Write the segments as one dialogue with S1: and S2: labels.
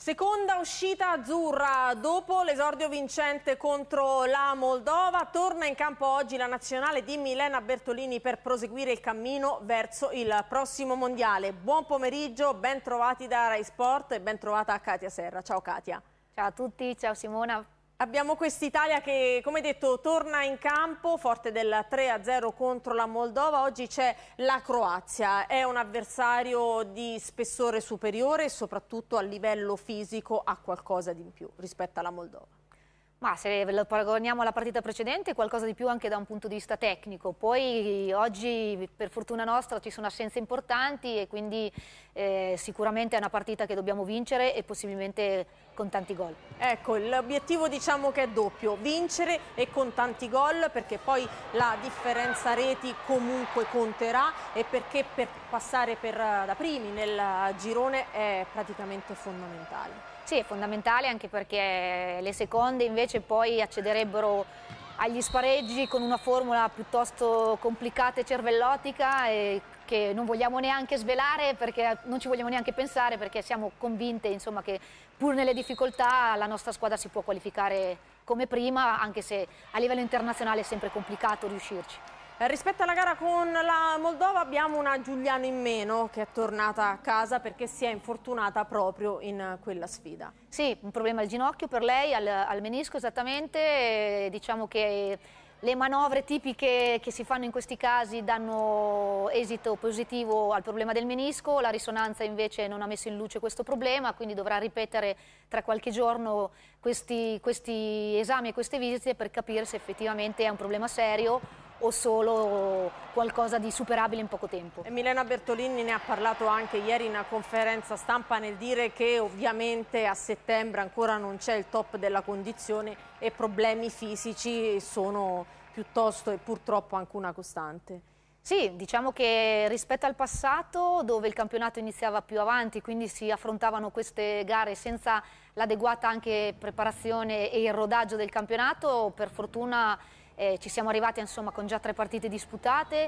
S1: Seconda uscita azzurra, dopo l'esordio vincente contro la Moldova, torna in campo oggi la nazionale di Milena Bertolini per proseguire il cammino verso il prossimo mondiale. Buon pomeriggio, ben trovati da Rai Sport e ben trovata Katia Serra. Ciao Katia.
S2: Ciao a tutti, ciao Simona.
S1: Abbiamo quest'Italia che, come detto, torna in campo, forte del 3-0 contro la Moldova. Oggi c'è la Croazia, è un avversario di spessore superiore e soprattutto a livello fisico ha qualcosa di in più rispetto alla Moldova.
S2: Ma se lo paragoniamo alla partita precedente, qualcosa di più anche da un punto di vista tecnico. Poi oggi, per fortuna nostra, ci sono assenze importanti e quindi sicuramente è una partita che dobbiamo vincere e possibilmente con tanti gol.
S1: Ecco, l'obiettivo diciamo che è doppio, vincere e con tanti gol, perché poi la differenza reti comunque conterà e perché per passare da primi nel girone è praticamente fondamentale.
S2: Sì, è fondamentale anche perché le seconde invece poi accederebbero agli spareggi con una formula piuttosto complicata e cervellotica e che non vogliamo neanche svelare, perché non ci vogliamo neanche pensare, perché siamo convinte, insomma, che pur nelle difficoltà la nostra squadra si può qualificare come prima, anche se a livello internazionale è sempre complicato riuscirci.
S1: Rispetto alla gara con la Moldova abbiamo una Giuliano in meno che è tornata a casa perché si è infortunata proprio in quella sfida.
S2: Sì, un problema al ginocchio per lei, al menisco esattamente, diciamo che le manovre tipiche che si fanno in questi casi danno esito positivo al problema del menisco, la risonanza invece non ha messo in luce questo problema, quindi dovrà ripetere tra qualche giorno questi esami e queste visite per capire se effettivamente è un problema serio o solo qualcosa di superabile in poco tempo.
S1: E Milena Bertolini ne ha parlato anche ieri in conferenza stampa nel dire che ovviamente a settembre ancora non c'è il top della condizione e problemi fisici sono piuttosto e purtroppo anche una costante.
S2: Sì, diciamo che rispetto al passato, dove il campionato iniziava più avanti, quindi si affrontavano queste gare senza l'adeguata anche preparazione e il rodaggio del campionato, per fortuna ci siamo arrivati insomma con già 3 partite disputate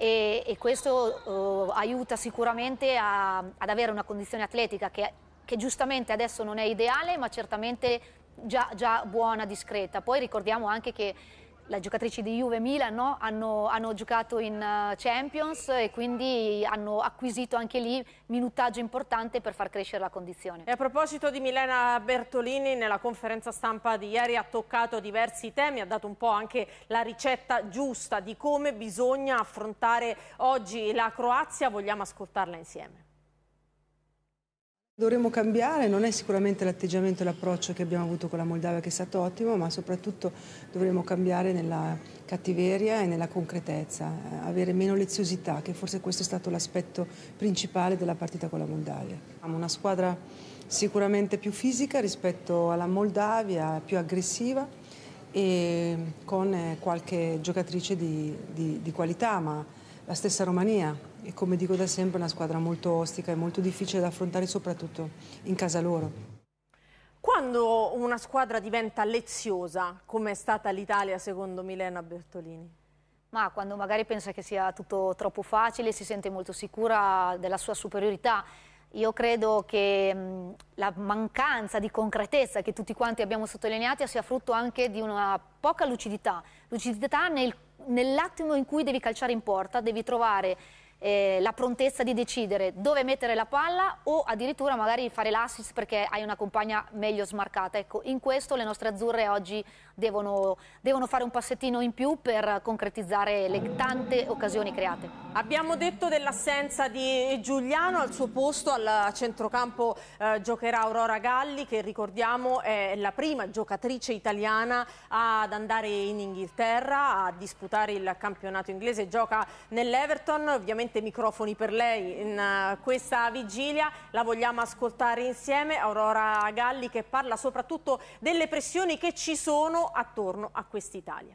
S2: e questo aiuta sicuramente ad avere una condizione atletica che giustamente adesso non è ideale, ma certamente già buona, discreta. Poi ricordiamo anche che le giocatrici di Juve e Milan, no? hanno giocato in Champions e quindi hanno acquisito anche lì minutaggio importante per far crescere la condizione.
S1: E a proposito di Milena Bertolini, nella conferenza stampa di ieri ha toccato diversi temi, ha dato un po' anche la ricetta giusta di come bisogna affrontare oggi la Croazia. Vogliamo ascoltarla insieme.
S3: Dovremmo cambiare, non è sicuramente l'atteggiamento e l'approccio che abbiamo avuto con la Moldavia che è stato ottimo, ma soprattutto dovremmo cambiare nella cattiveria e nella concretezza, avere meno leziosità, che forse questo è stato l'aspetto principale della partita con la Moldavia. Abbiamo una squadra sicuramente più fisica rispetto alla Moldavia, più aggressiva e con qualche giocatrice di qualità, ma la stessa Romania, e come dico da sempre, è una squadra molto ostica e molto difficile da affrontare, soprattutto in casa loro.
S1: Quando una squadra diventa leziosa, come è stata l'Italia secondo Milena Bertolini?
S2: Ma quando magari pensa che sia tutto troppo facile, si sente molto sicura della sua superiorità. Io credo che la mancanza di concretezza che tutti quanti abbiamo sottolineato sia frutto anche di una poca lucidità. Lucidità nell'attimo in cui devi calciare in porta, devi trovare la prontezza di decidere dove mettere la palla o addirittura magari fare l'assist perché hai una compagna meglio smarcata. Ecco, in questo le nostre azzurre oggi devono fare un passettino in più per concretizzare le tante occasioni create.
S1: Abbiamo detto dell'assenza di Giuliano, al suo posto al centrocampo giocherà Aurora Galli, che ricordiamo è la prima giocatrice italiana ad andare in Inghilterra a disputare il campionato inglese, gioca nell'Everton. Ovviamente microfoni per lei in questa vigilia, la vogliamo ascoltare insieme. Aurora Galli che parla soprattutto delle pressioni che ci sono attorno a quest'Italia.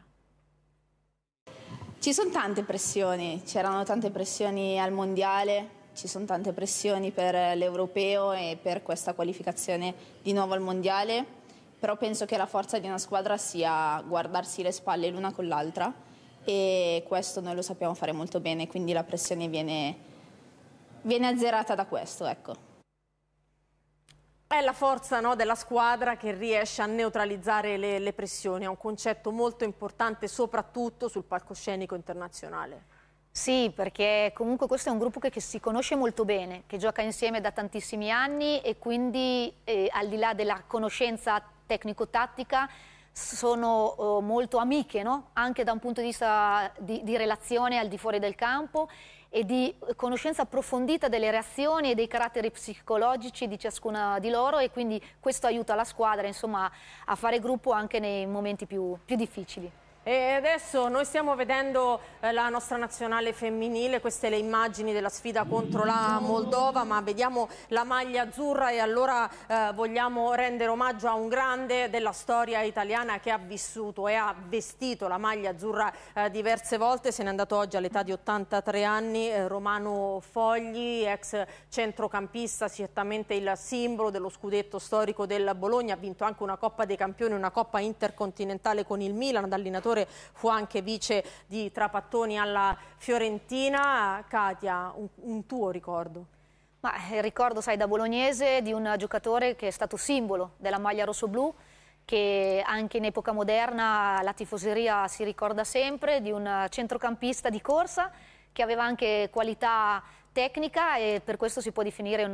S4: Ci sono tante pressioni, c'erano tante pressioni al mondiale, ci sono tante pressioni per l'europeo e per questa qualificazione di nuovo al mondiale, però penso che la forza di una squadra sia guardarsi le spalle l'una con l'altra e questo noi lo sappiamo fare molto bene, quindi la pressione viene azzerata da questo, ecco.
S1: È la forza, no, della squadra che riesce a neutralizzare le pressioni, è un concetto molto importante soprattutto sul palcoscenico internazionale.
S2: Sì, perché comunque questo è un gruppo che si conosce molto bene, che gioca insieme da tantissimi anni e quindi al di là della conoscenza tecnico-tattica sono molto amiche, no? Anche da un punto di vista di relazione al di fuori del campo e di conoscenza approfondita delle reazioni e dei caratteri psicologici di ciascuna di loro, e quindi questo aiuta la squadra, insomma, a fare gruppo anche nei momenti più difficili.
S1: E adesso noi stiamo vedendo la nostra nazionale femminile, queste le immagini della sfida contro la Moldova, ma vediamo la maglia azzurra e allora vogliamo rendere omaggio a un grande della storia italiana che ha vissuto e ha vestito la maglia azzurra diverse volte. Se n'è andato oggi all'età di 83 anni, Romano Fogli, ex centrocampista, certamente il simbolo dello scudetto storico del Bologna, ha vinto anche una Coppa dei Campioni, una Coppa intercontinentale con il Milan, da allenatore fu anche vice di Trapattoni alla Fiorentina. Katia, un tuo ricordo?
S2: Ma il ricordo, sai, da bolognese di un giocatore che è stato simbolo della maglia rossoblù, che anche in epoca moderna la tifoseria si ricorda sempre, di un centrocampista di corsa che aveva anche qualità tecnica e per questo si può definire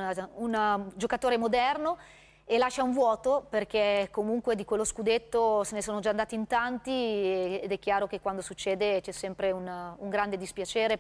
S2: un giocatore moderno. E lascia un vuoto perché comunque di quello scudetto se ne sono già andati in tanti ed è chiaro che quando succede c'è sempre un grande dispiacere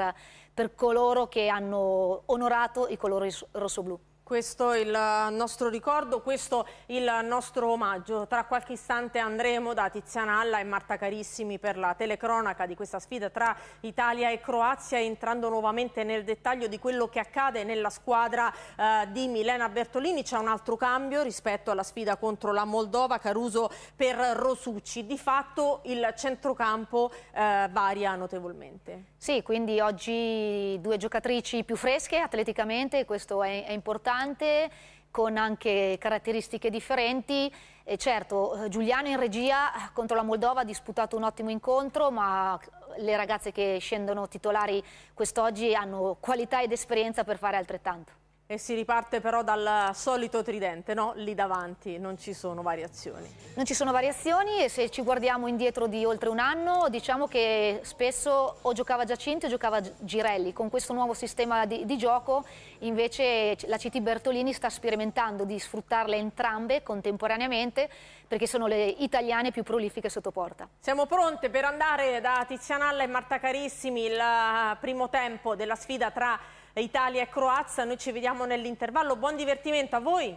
S2: per coloro che hanno onorato i colori rossoblù.
S1: Questo è il nostro ricordo, questo il nostro omaggio. Tra qualche istante andremo da Tiziana Alla e Marta Carissimi per la telecronaca di questa sfida tra Italia e Croazia, entrando nuovamente nel dettaglio di quello che accade nella squadra di Milena Bertolini. C'è un altro cambio rispetto alla sfida contro la Moldova, Caruso per Rosucci. Di fatto il centrocampo varia notevolmente.
S2: Sì, quindi oggi due giocatrici più fresche atleticamente, questo è importante, con anche caratteristiche differenti. E certo, Giuliano in regia contro la Moldova ha disputato un ottimo incontro, ma le ragazze che scendono titolari quest'oggi hanno qualità ed esperienza per fare altrettanto.
S1: E si riparte però dal solito tridente, no? Lì davanti non ci sono variazioni.
S2: Non ci sono variazioni e se ci guardiamo indietro di oltre un anno diciamo che spesso o giocava Giacinti o giocava Girelli. Con questo nuovo sistema di gioco invece la CT Bertolini sta sperimentando di sfruttarle entrambe contemporaneamente perché sono le italiane più prolifiche sotto porta.
S1: Siamo pronte per andare da Tiziana Alla e Marta Carissimi, il primo tempo della sfida tra Italia e Croazia. Noi ci vediamo nell'intervallo, buon divertimento a voi.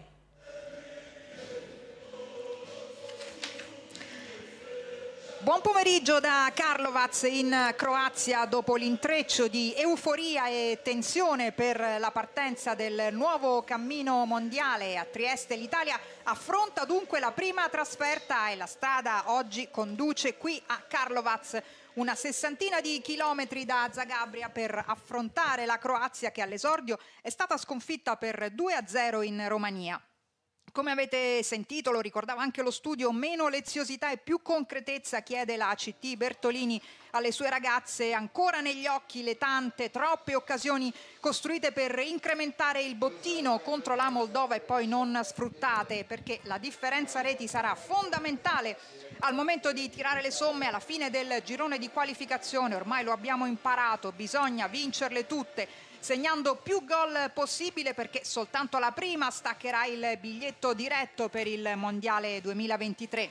S5: Buon pomeriggio da Karlovac in Croazia. Dopo l'intreccio di euforia e tensione per la partenza del nuovo cammino mondiale a Trieste, l'Italia affronta dunque la prima trasferta e la strada oggi conduce qui a Karlovac, una sessantina di chilometri da Zagabria, per affrontare la Croazia che all'esordio è stata sconfitta per 2-0 in Romania. Come avete sentito, lo ricordava anche lo studio, meno leziosità e più concretezza chiede la CT Bertolini alle sue ragazze. Ancora negli occhi le tante, troppe occasioni costruite per incrementare il bottino contro la Moldova e poi non sfruttate, perché la differenza reti sarà fondamentale al momento di tirare le somme alla fine del girone di qualificazione. Ormai lo abbiamo imparato, bisogna vincerle tutte, segnando più gol possibile, perché soltanto la prima staccherà il biglietto diretto per il Mondiale 2023.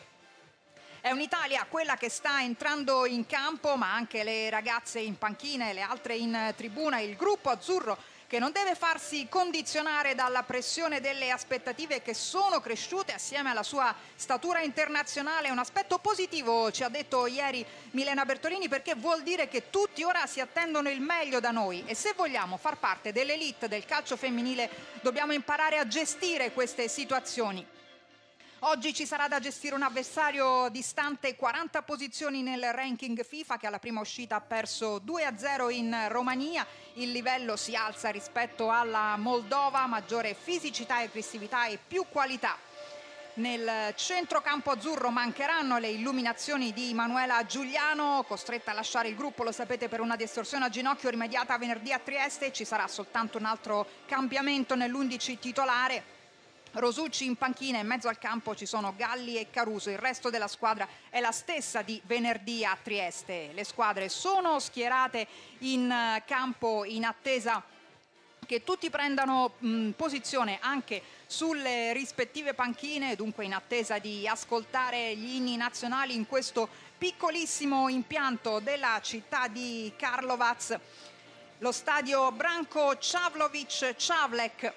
S5: È un'Italia quella che sta entrando in campo, ma anche le ragazze in panchina e le altre in tribuna, il gruppo azzurro che non deve farsi condizionare dalla pressione delle aspettative che sono cresciute assieme alla sua statura internazionale. Un aspetto positivo, ci ha detto ieri Milena Bertolini, perché vuol dire che tutti ora si attendono il meglio da noi e se vogliamo far parte dell'elite del calcio femminile dobbiamo imparare a gestire queste situazioni. Oggi ci sarà da gestire un avversario distante 40 posizioni nel ranking FIFA, che alla prima uscita ha perso 2-0 in Romania. Il livello si alza rispetto alla Moldova, maggiore fisicità, aggressività e più qualità. Nel centrocampo azzurro mancheranno le illuminazioni di Manuela Giuliano, costretta a lasciare il gruppo, lo sapete, per una distorsione a ginocchio rimediata venerdì a Trieste. Ci sarà soltanto un altro cambiamento nell'11 titolare. Rosucci in panchina, in mezzo al campo ci sono Galli e Caruso, il resto della squadra è la stessa di venerdì a Trieste. Le squadre sono schierate in campo in attesa che tutti prendano posizione anche sulle rispettive panchine, dunque in attesa di ascoltare gli inni nazionali in questo piccolissimo impianto della città di Karlovac, lo stadio Branko Čavlović-Čavlek,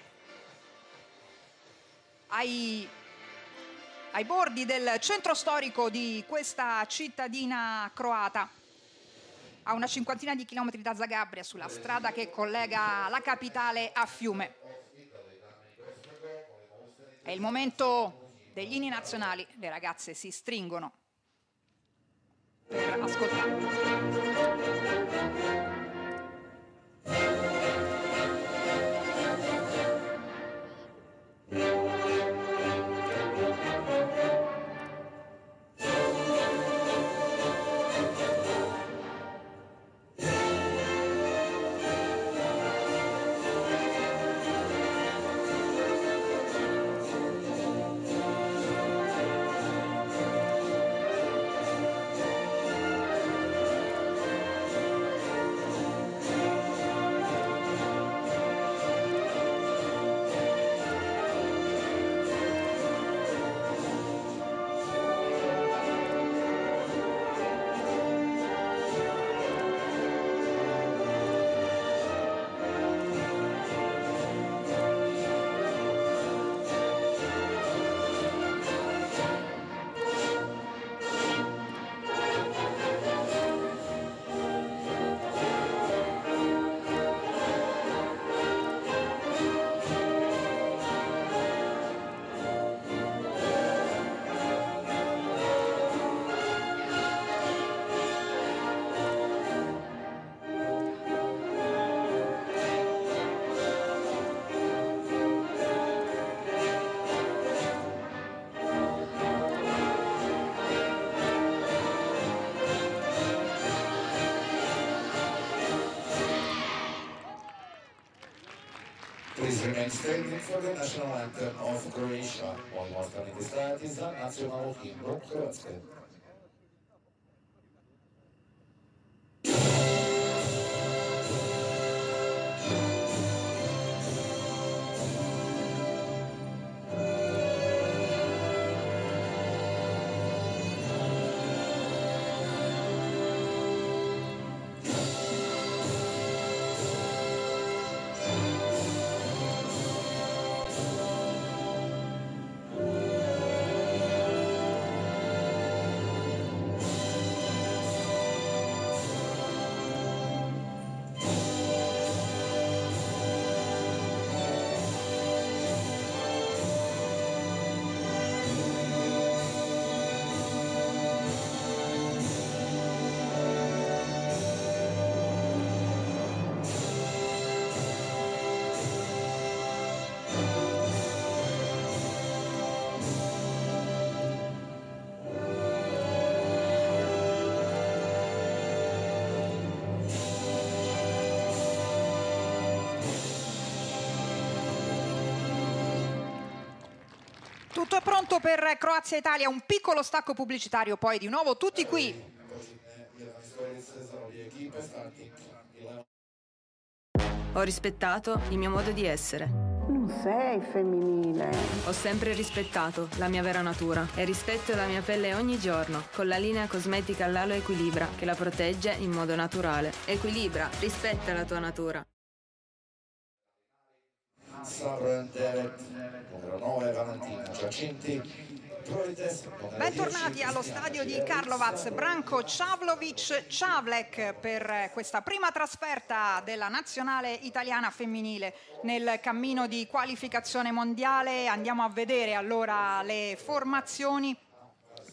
S5: ai bordi del centro storico di questa cittadina croata, a una cinquantina di chilometri da Zagabria, sulla strada che collega la capitale a Fiume. È il momento degli inni nazionali, le ragazze si stringono per ascoltare.
S6: Please remain standing for the national anthem of Croatia. Molim ostanite stajati za nacionalnu himnu Hrvatske.
S5: Tutto è pronto per Croazia-Italia, un piccolo stacco pubblicitario, poi di nuovo tutti qui.
S7: Ho rispettato il mio modo di essere.
S8: Non sei femminile.
S7: Ho sempre rispettato la mia vera natura e rispetto la mia pelle ogni giorno con la linea cosmetica Lalo Equilibra che la protegge in modo naturale. Equilibra, rispetta la tua natura.
S6: Numero 9 Valentina Giacinti.
S5: Bentornati allo stadio di Karlovac, Branko Čavlović-Čavlek per questa prima trasferta della nazionale italiana femminile nel cammino di qualificazione mondiale. Andiamo a vedere allora le formazioni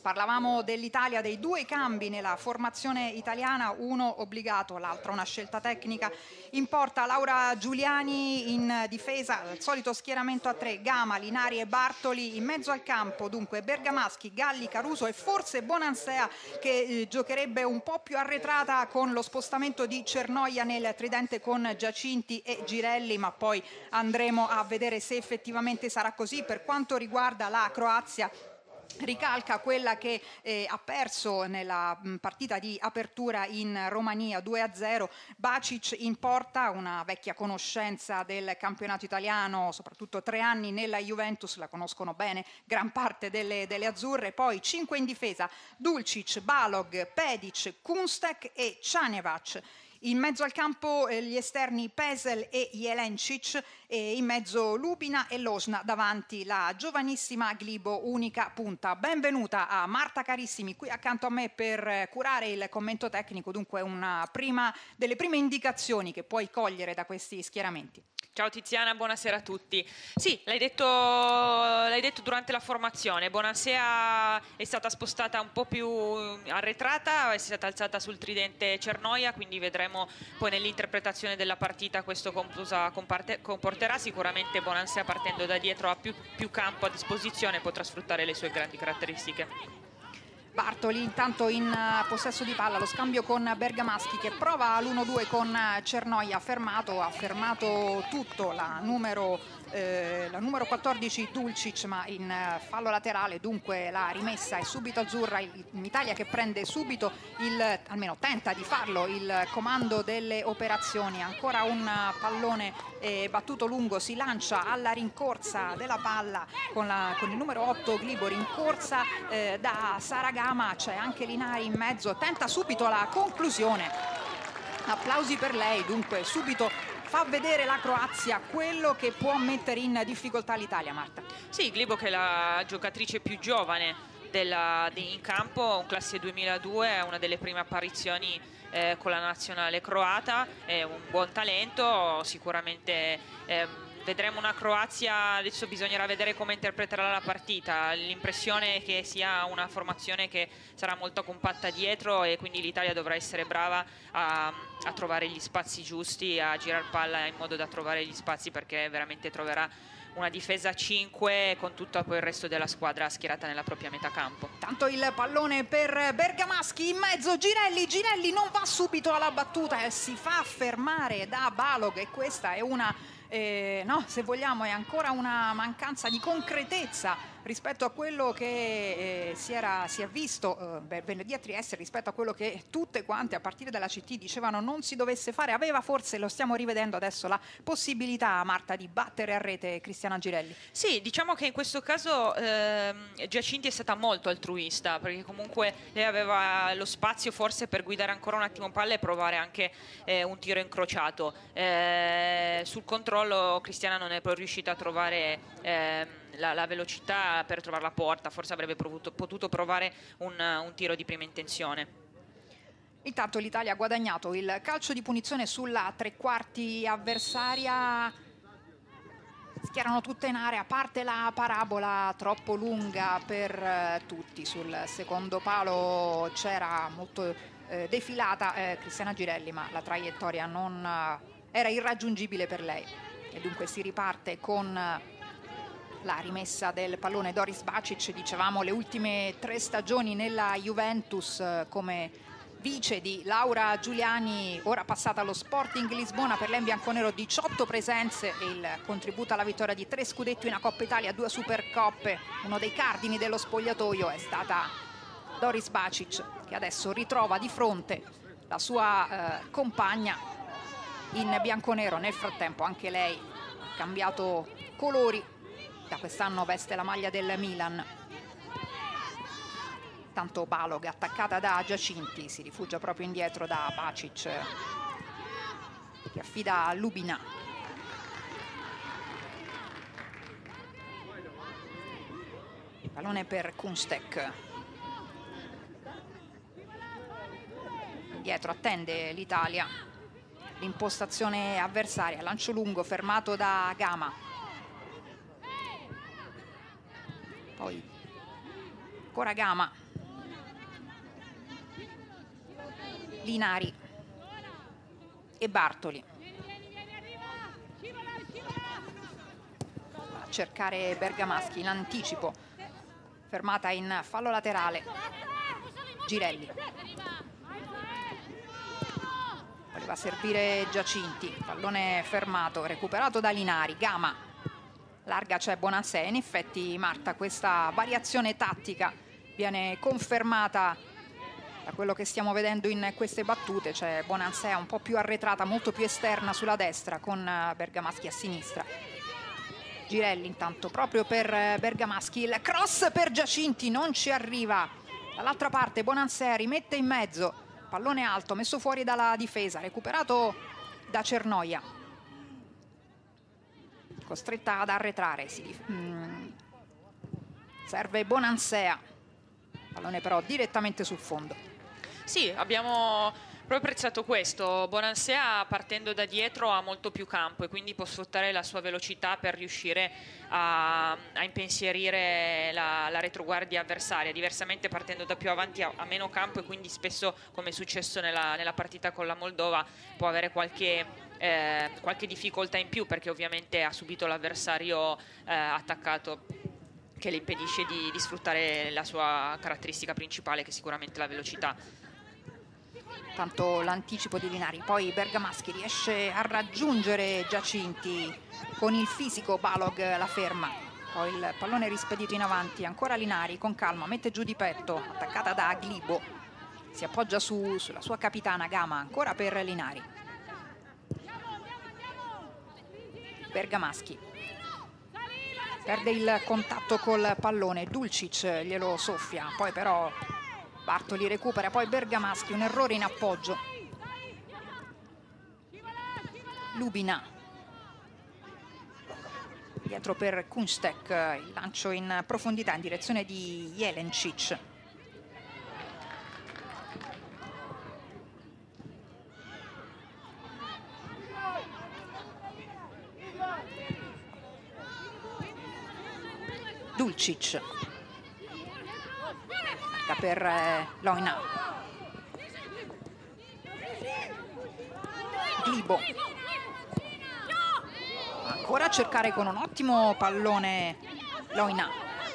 S5: Parlavamo dell'Italia, dei due cambi nella formazione italiana, uno obbligato, l'altro una scelta tecnica. In porta Laura Giuliani, in difesa il solito schieramento a 3, Gama, Linari e Bartoli. In mezzo al campo dunque Bergamaschi, Galli, Caruso e forse Bonansea, che giocherebbe un po' più arretrata con lo spostamento di Cernoia nel tridente con Giacinti e Girelli, ma poi andremo a vedere se effettivamente sarà così. Per quanto riguarda la Croazia, ricalca quella che ha perso nella partita di apertura in Romania 2-0. Bacic in porta, una vecchia conoscenza del campionato italiano, soprattutto 3 anni nella Juventus, la conoscono bene gran parte delle azzurre. Poi 5 in difesa, Dulcic, Balog, Pedic, Kunstek e Čanevac. In mezzo al campo gli esterni Pesel e Jelencic, e in mezzo Lubina e Losna, davanti la giovanissima Glibo, unica punta. Benvenuta a Marta Carissimi qui accanto a me per curare il commento tecnico, dunque una delle prime indicazioni che puoi cogliere da questi schieramenti.
S9: Ciao Tiziana, buonasera a tutti. Sì, l'hai detto durante la formazione. Bonansea è stata spostata un po' più arretrata, è stata alzata sul tridente Cernoia, quindi vedremo poi nell'interpretazione della partita questo cosa comporterà. Sicuramente Bonansea, partendo da dietro, ha più campo a disposizione, potrà sfruttare le sue grandi caratteristiche.
S5: Bartoli intanto in possesso di palla, lo scambio con Bergamaschi che prova l'1-2 con Cernoia, ha fermato tutto la numero 14 Dulcic, ma in fallo laterale, dunque la rimessa è subito azzurra. In Italia che prende subito, almeno tenta di farlo, il comando delle operazioni. Ancora un pallone battuto lungo, si lancia alla rincorsa della palla con il numero 8 Glibo, rincorsa da Saragama. C'è anche Linari in mezzo, tenta subito la conclusione. Applausi per lei, dunque subito fa vedere la Croazia quello che può mettere in difficoltà l'Italia. Marta.
S9: Sì, Glibo, che è la giocatrice più giovane in campo, un classe 2002, è una delle prime apparizioni con la nazionale croata, è un buon talento, sicuramente. Vedremo una Croazia, adesso bisognerà vedere come interpreterà la partita. L'impressione è che sia una formazione che sarà molto compatta dietro, e quindi l'Italia dovrà essere brava a trovare gli spazi giusti, a girare palla in modo da trovare gli spazi, perché veramente troverà una difesa a 5 con tutto poi il resto della squadra schierata nella propria metà campo.
S5: Tanto il pallone per Bergamaschi, in mezzo Girelli non va subito alla battuta, si fa fermare da Balog, e questa è se vogliamo è ancora una mancanza di concretezza rispetto a quello che si è visto venerdì a Trieste, rispetto a quello che tutte quante a partire dalla CT dicevano non si dovesse fare. Aveva forse, lo stiamo rivedendo adesso, la possibilità, Marta, di battere a rete Cristiana Girelli.
S9: Sì, diciamo che in questo caso Giacinti è stata molto altruista, perché comunque lei aveva lo spazio forse per guidare ancora un attimo palla e provare anche un tiro incrociato. Sul controllo Cristiana non è poi riuscita a trovare la velocità per trovare la porta, forse avrebbe potuto provare un tiro di prima intenzione.
S5: Intanto l'Italia ha guadagnato il calcio di punizione sulla tre quarti avversaria. Schierano tutte in area, parte la parabola troppo lunga per tutti. Sul secondo palo c'era molto defilata Cristiana Girelli, ma la traiettoria non era irraggiungibile per lei, e dunque si riparte con la rimessa del pallone. Doris Bacic, dicevamo, le ultime 3 stagioni nella Juventus come vice di Laura Giuliani, ora passata allo Sporting Lisbona. Per lei in bianconero 18 presenze e il contributo alla vittoria di 3 scudetti, una Coppa Italia, 2 Supercoppe. Uno dei cardini dello spogliatoio è stata Doris Bacic, che adesso ritrova di fronte la sua compagna in bianconero. Nel frattempo anche lei ha cambiato colori, da quest'anno veste la maglia del Milan. Tanto Balog, attaccata da Giacinti, si rifugia proprio indietro da Bacic, che affida a Lubina. Il pallone per Kunstek. Indietro attende l'Italia l'impostazione avversaria, lancio lungo fermato da Gama. Poi ancora Gama, Linari e Bartoli. A cercare Bergamaschi, l'anticipo, fermata in fallo laterale. Girelli. Voleva servire Giacinti, pallone fermato, recuperato da Linari. Gama, larga c'è Bonansè. In effetti, Marta, questa variazione tattica viene confermata da quello che stiamo vedendo in queste battute. C'è Bonansè un po' più arretrata, molto più esterna sulla destra, con Bergamaschi a sinistra. Girelli intanto proprio per Bergamaschi, il cross per Giacinti, non ci arriva. Dall'altra parte Bonansè rimette in mezzo, pallone alto messo fuori dalla difesa, recuperato da Cernoia, costretta ad arretrare. Serve Bonansè, pallone però direttamente sul fondo.
S9: Sì, abbiamo proprio apprezzato questo. Bonansè, partendo da dietro, ha molto più campo e quindi può sfruttare la sua velocità per riuscire a impensierire la retroguardia avversaria. Diversamente, partendo da più avanti, ha meno campo e quindi spesso, come è successo nella partita con la Moldova, può avere qualche difficoltà in più, perché ovviamente ha subito l'avversario attaccato, che le impedisce di sfruttare la sua caratteristica principale, che è sicuramente la velocità.
S5: Tanto l'anticipo di Linari, poi Bergamaschi riesce a raggiungere Giacinti con il fisico, Balog la ferma, poi il pallone rispedito in avanti, ancora Linari con calma, mette giù di petto, attaccata da Glibo, si appoggia sulla sua capitana Gama, ancora per Linari. Bergamaschi perde il contatto col pallone, Dulcic glielo soffia, poi però Bartoli recupera, poi Bergamaschi, un errore in appoggio. Lubina dietro per Kunstek, il lancio in profondità in direzione di Jelencic. Dulcic per Loina. Glibo ancora a cercare con un ottimo pallone Loina,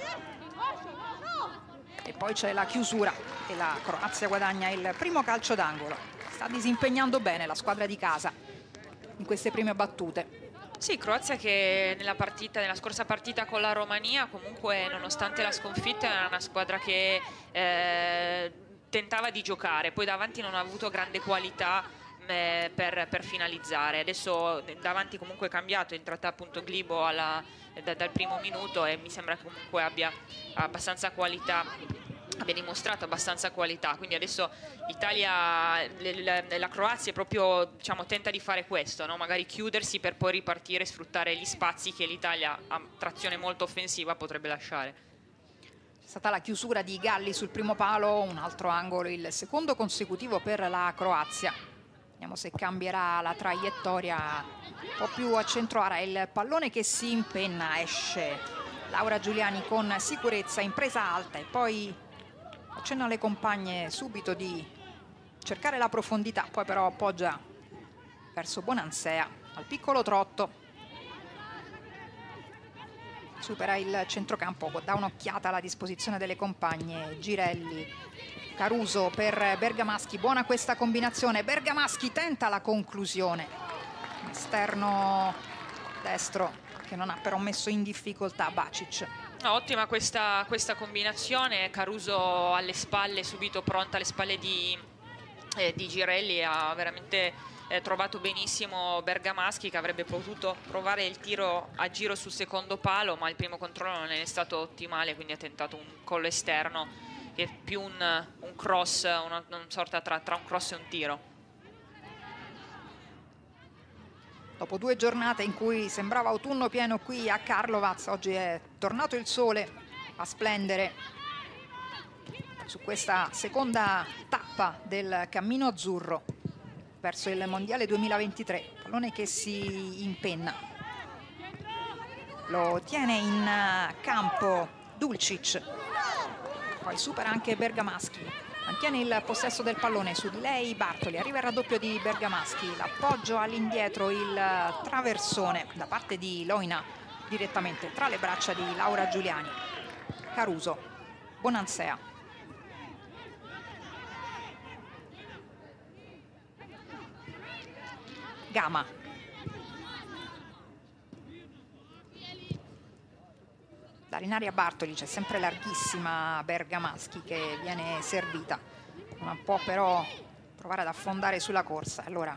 S5: e poi c'è la chiusura e la Croazia guadagna il primo calcio d'angolo. Sta disimpegnando bene la squadra di casa in queste prime battute.
S9: Sì, Croazia che nella scorsa partita con la Romania, comunque nonostante la sconfitta, era una squadra che tentava di giocare, poi davanti non ha avuto grande qualità per finalizzare. Adesso davanti comunque è cambiato, è entrata appunto Glibo dal primo minuto e mi sembra che comunque abbia abbastanza qualità, abbia dimostrato abbastanza qualità, quindi adesso la Croazia proprio, diciamo, tenta di fare questo, no? Magari chiudersi per poi ripartire e sfruttare gli spazi che l'Italia, a trazione molto offensiva, potrebbe lasciare.
S5: C'è stata la chiusura di Galli sul primo palo, un altro angolo, il secondo consecutivo per la Croazia. Vediamo se cambierà la traiettoria un po' più a centro area. Il pallone che si impenna, esce Laura Giuliani con sicurezza, in presa alta, e poi accenna alle compagne subito di cercare la profondità, poi però appoggia verso Bonansè al piccolo trotto, supera il centrocampo, dà un'occhiata alla disposizione delle compagne. Girelli, Caruso per Bergamaschi, buona questa combinazione. Bergamaschi tenta la conclusione, esterno destro che non ha però messo in difficoltà Bacic.
S9: Ottima questa combinazione, Caruso alle spalle, subito pronta alle spalle di Girelli, ha veramente trovato benissimo Bergamaschi, che avrebbe potuto provare il tiro a giro sul secondo palo, ma il primo controllo non è stato ottimale, quindi ha tentato un collo esterno che è più un cross, una sorta tra un cross e un tiro.
S5: Dopo 2 giornate in cui sembrava autunno pieno qui a Karlovac, oggi è tornato il sole a splendere su questa seconda tappa del cammino azzurro verso il Mondiale 2023. Pallone che si impenna, lo tiene in campo Dulcic, poi supera anche Bergamaschi, mantiene il possesso del pallone, su di lei Bartoli, arriva il raddoppio di Bergamaschi, l'appoggio all'indietro, il traversone da parte di Loina direttamente tra le braccia di Laura Giuliani. Caruso, Bonansea, Gama, dare in aria Bartoli, c'è sempre larghissima Bergamaschi che viene servita, non può però provare ad affondare sulla corsa. Allora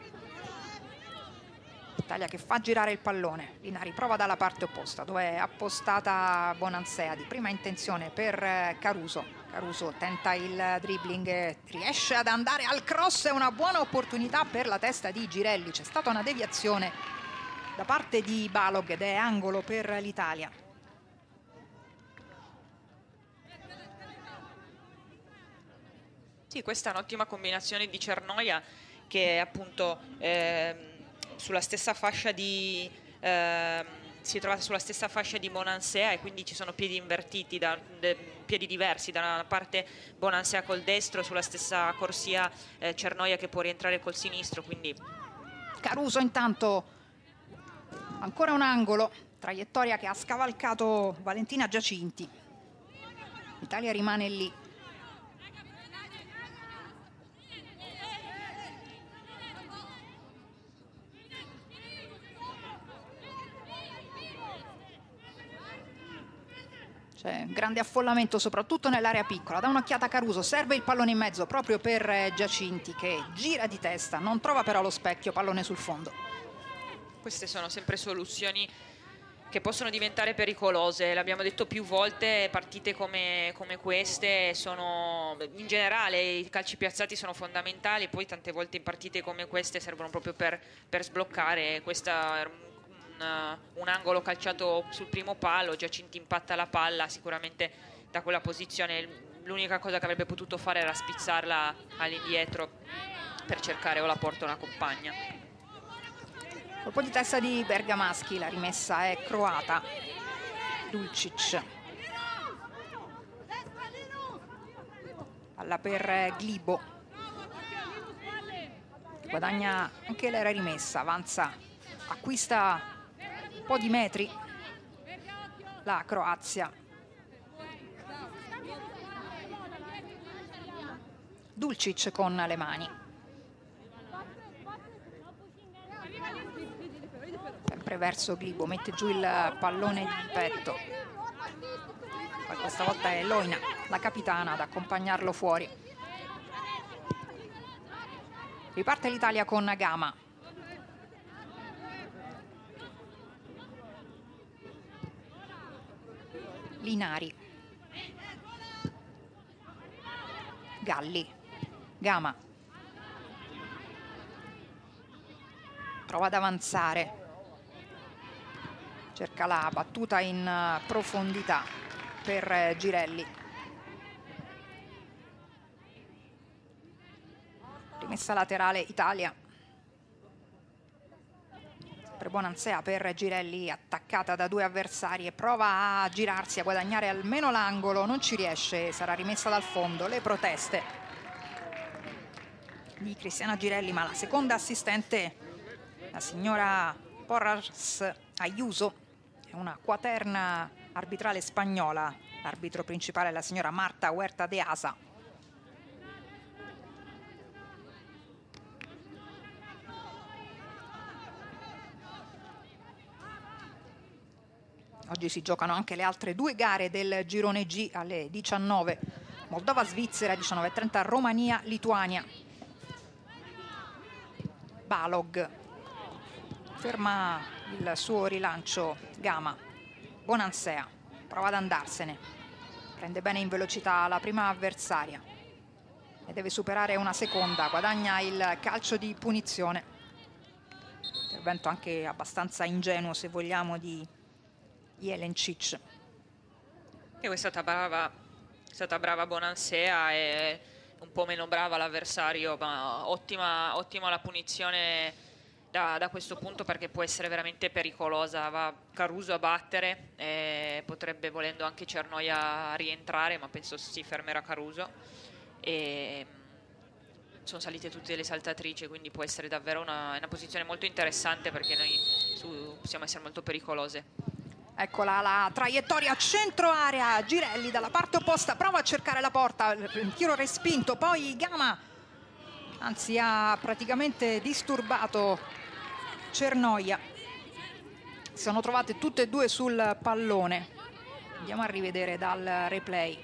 S5: Italia che fa girare il pallone, Linari prova dalla parte opposta dove è appostata Bonansea, di prima intenzione per Caruso. Caruso tenta il dribbling, riesce ad andare al cross, è una buona opportunità per la testa di Girelli, c'è stata una deviazione da parte di Balog ed è angolo per l'Italia.
S9: Sì, questa è un'ottima combinazione di Cernoia che appunto sulla stessa fascia di si è trovata sulla stessa fascia di Bonansea, e quindi ci sono piedi invertiti, piedi diversi, da una parte Bonansea col destro, sulla stessa corsia Cernoia che può rientrare col sinistro. Quindi
S5: Caruso intanto, ancora un angolo, traiettoria che ha scavalcato Valentina Giacinti. L'Italia rimane lì. C'è grande affollamento soprattutto nell'area piccola. Da un'occhiata Caruso, serve il pallone in mezzo proprio per Giacinti che gira di testa, non trova però lo specchio, pallone sul fondo.
S9: queste sono sempre soluzioni che possono diventare pericolose, l'abbiamo detto più volte, partite come queste sono, in generale i calci piazzati sono fondamentali, poi tante volte in partite come queste servono proprio per sbloccare. Questa era un angolo calciato sul primo palo, Giacinti impatta la palla, sicuramente da quella posizione l'unica cosa che avrebbe potuto fare era spizzarla all'indietro per cercare o la porta o una compagna.
S5: Colpo di testa di Bergamaschi, la rimessa è croata. Dulcic. Palla per Glibo. Guadagna anche la rimessa, avanza, acquista un po' di metri la Croazia. Dulcic con le mani. Sempre verso Glibo, mette giù il pallone di petto. Poi questa volta è Loina, la capitana, ad accompagnarlo fuori. Riparte l'Italia con Gama. Linari. Galli. Gama. Prova ad avanzare. Cerca la battuta in profondità per Girelli. Rimessa laterale Italia. Per Bonansea, per Girelli, attaccata da due avversari e prova a girarsi, a guadagnare almeno l'angolo, non ci riesce, sarà rimessa dal fondo. Le proteste di Cristiana Girelli, ma la seconda assistente, la signora Porras Ayuso, è una quaterna arbitrale spagnola. L'arbitro principale è la signora Marta Huerta de Asa. Oggi si giocano anche le altre due gare del girone G alle 19. Moldova-Svizzera 19:30, Romania-Lituania. Balog ferma il suo rilancio. Gama. Bonansea prova ad andarsene, prende bene in velocità la prima avversaria e deve superare una seconda, guadagna il calcio di punizione. Intervento anche abbastanza ingenuo, se vogliamo, di Jelencic.
S9: E è stata brava Bonansea e un po' meno brava l'avversario, ma ottima la punizione da questo punto, perché può essere veramente pericolosa. Va Caruso a battere e potrebbe, volendo, anche Cernoia rientrare, ma penso si fermerà Caruso. e sono salite tutte le saltatrici, quindi può essere davvero una posizione molto interessante, perché noi possiamo essere molto pericolose.
S5: Eccola la traiettoria centro area, Girelli dalla parte opposta prova a cercare la porta, il tiro respinto, poi Gama, anzi ha praticamente disturbato Cernoia. Si sono trovate tutte e due sul pallone. Andiamo a rivedere dal replay.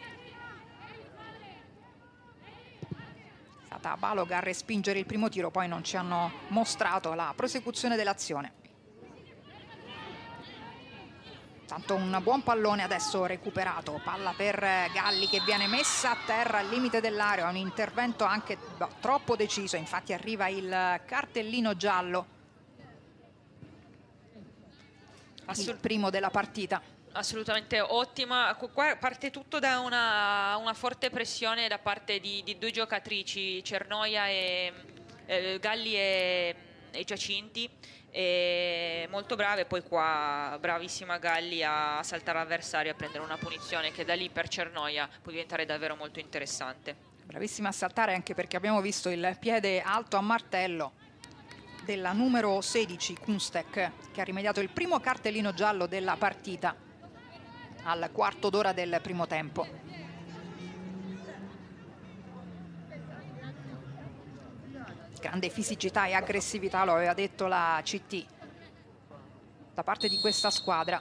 S5: È stata Balog a respingere il primo tiro, poi non ci hanno mostrato la prosecuzione dell'azione. Tanto un buon pallone adesso recuperato, palla per Galli che viene messa a terra al limite dell'area, un intervento anche troppo deciso, infatti arriva il cartellino giallo, il primo della partita.
S9: Assolutamente ottima, qua parte tutto da una forte pressione da parte di due giocatrici, Cernoia e Galli e Giacinti, e molto brave. Poi qua bravissima Galli a saltare l'avversario, a prendere una punizione che da lì per Cernoia può diventare davvero molto interessante.
S5: Bravissima a saltare, anche perché abbiamo visto il piede alto a martello della numero 16 Kunstek, che ha rimediato il primo cartellino giallo della partita al quarto d'ora del primo tempo. Grande fisicità e aggressività, lo aveva detto la CT, da parte di questa squadra.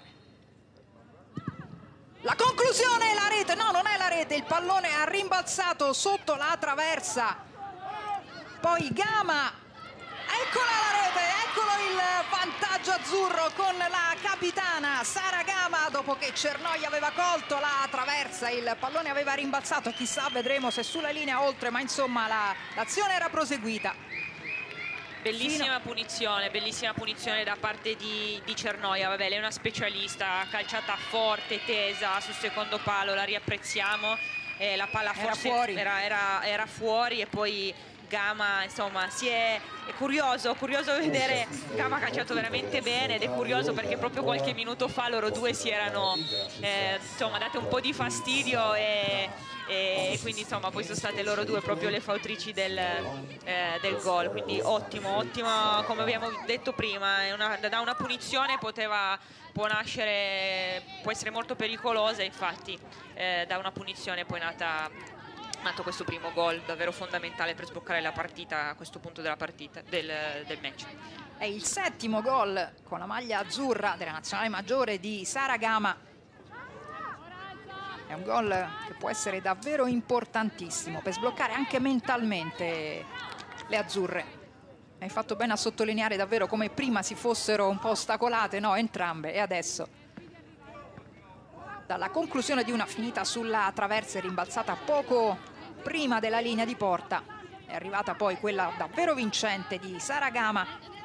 S5: La conclusione, la rete, no, non è la rete, il pallone ha rimbalzato sotto la traversa, poi Gama, eccola la rete, eccolo il vantaggio azzurro con la capitana Sara Gama, dopo che Cernoia aveva colto la traversa, il pallone aveva rimbalzato, chissà, vedremo se sulla linea oltre, ma insomma l'azione era proseguita.
S9: Bellissima punizione da parte di Cernoia. Vabbè, lei è una specialista, calciata forte, tesa sul secondo palo, la riapprezziamo, la palla forse era fuori, e poi Gama, insomma, è curioso vedere Gama ha calciato veramente bene, ed è curioso perché proprio qualche minuto fa loro due si erano insomma date un po' di fastidio, e quindi insomma poi sono state loro due proprio le fautrici del gol. Quindi ottimo, come abbiamo detto prima, da una punizione può essere molto pericolosa, infatti da una punizione poi è nato questo primo gol davvero fondamentale per sbloccare la partita a questo punto della partita del match.
S5: È il settimo gol con la maglia azzurra della nazionale maggiore di Sara Gama. È un gol che può essere davvero importantissimo per sbloccare anche mentalmente le azzurre. Hai fatto bene a sottolineare davvero come prima si fossero un po' ostacolate, no, entrambe, e adesso dalla conclusione di una finita sulla traversa rimbalzata poco prima della linea di porta è arrivata poi quella davvero vincente di Sara Gama.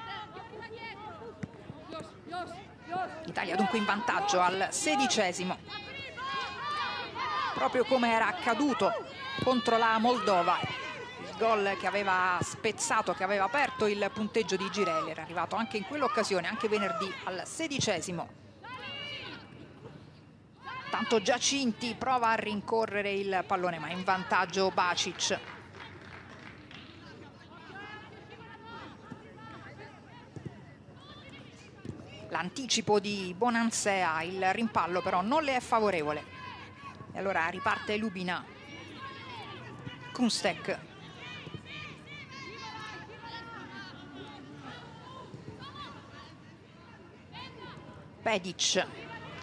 S5: L'Italia dunque in vantaggio al 16°, proprio come era accaduto contro la Moldova, il gol che aveva spezzato, che aveva aperto il punteggio di Girelli, era arrivato anche in quell'occasione, anche venerdì, al 16°. Tanto Giacinti prova a rincorrere il pallone, ma in vantaggio Bacic. L'anticipo di Bonansea, il rimpallo però non le è favorevole. E allora riparte Lubina. Kunstek. Pedic.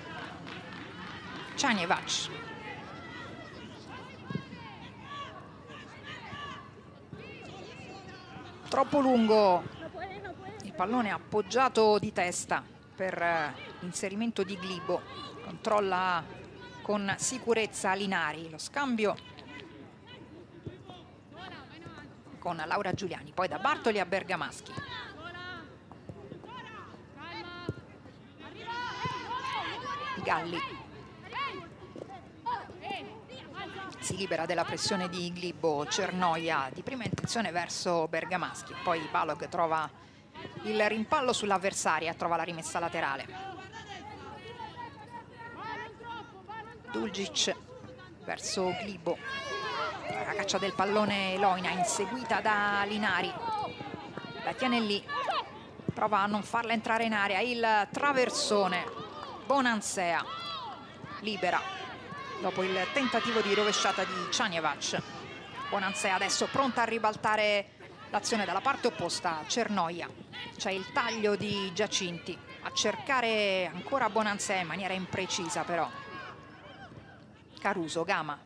S5: Čanjevac. Troppo lungo il pallone appoggiato di testa per l'inserimento di Glibo. Controlla con sicurezza Linari, lo scambio con Laura Giuliani, poi da Bartoli a Bergamaschi. Galli si libera della pressione di Glibo, Cernoia di prima intenzione verso Bergamaschi, poi Balog trova il rimpallo sull'avversaria, trova la rimessa laterale. Dulgic verso Glibo. La caccia del pallone Loina, inseguita da Linari. La tiene lì, prova a non farla entrare in area. Il traversone, Bonansea, libera dopo il tentativo di rovesciata di Čanjevac. Bonansea adesso pronta a ribaltare l'azione dalla parte opposta. Cernoia, c'è il taglio di Giacinti a cercare ancora Bonansea in maniera imprecisa però. Caruso, Gama.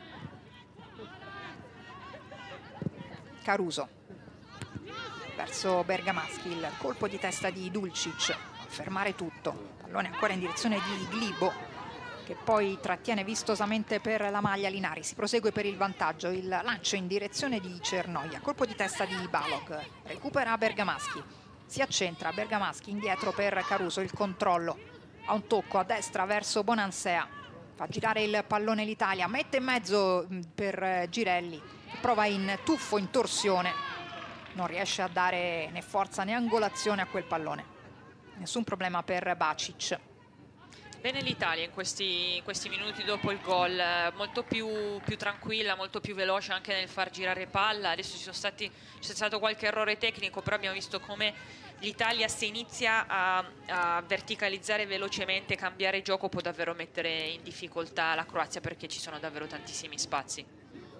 S5: Caruso verso Bergamaschi, il colpo di testa di Dulcic a fermare tutto. Pallone ancora in direzione di Glibo, che poi trattiene vistosamente per la maglia Linari. Si prosegue per il vantaggio, il lancio in direzione di Cernoia, colpo di testa di Balog, recupera Bergamaschi, si accentra Bergamaschi indietro per Caruso, il controllo, ha un tocco a destra verso Bonansea, fa girare il pallone l'Italia, mette in mezzo per Girelli, prova in tuffo, in torsione, non riesce a dare né forza né angolazione a quel pallone. Nessun problema per Bacic.
S9: Bene l'Italia in questi minuti dopo il gol, molto più tranquilla, molto più veloce anche nel far girare palla. Adesso c'è stato qualche errore tecnico, però abbiamo visto come l'Italia, se inizia a verticalizzare velocemente, cambiare gioco, può davvero mettere in difficoltà la Croazia, perché ci sono davvero tantissimi spazi.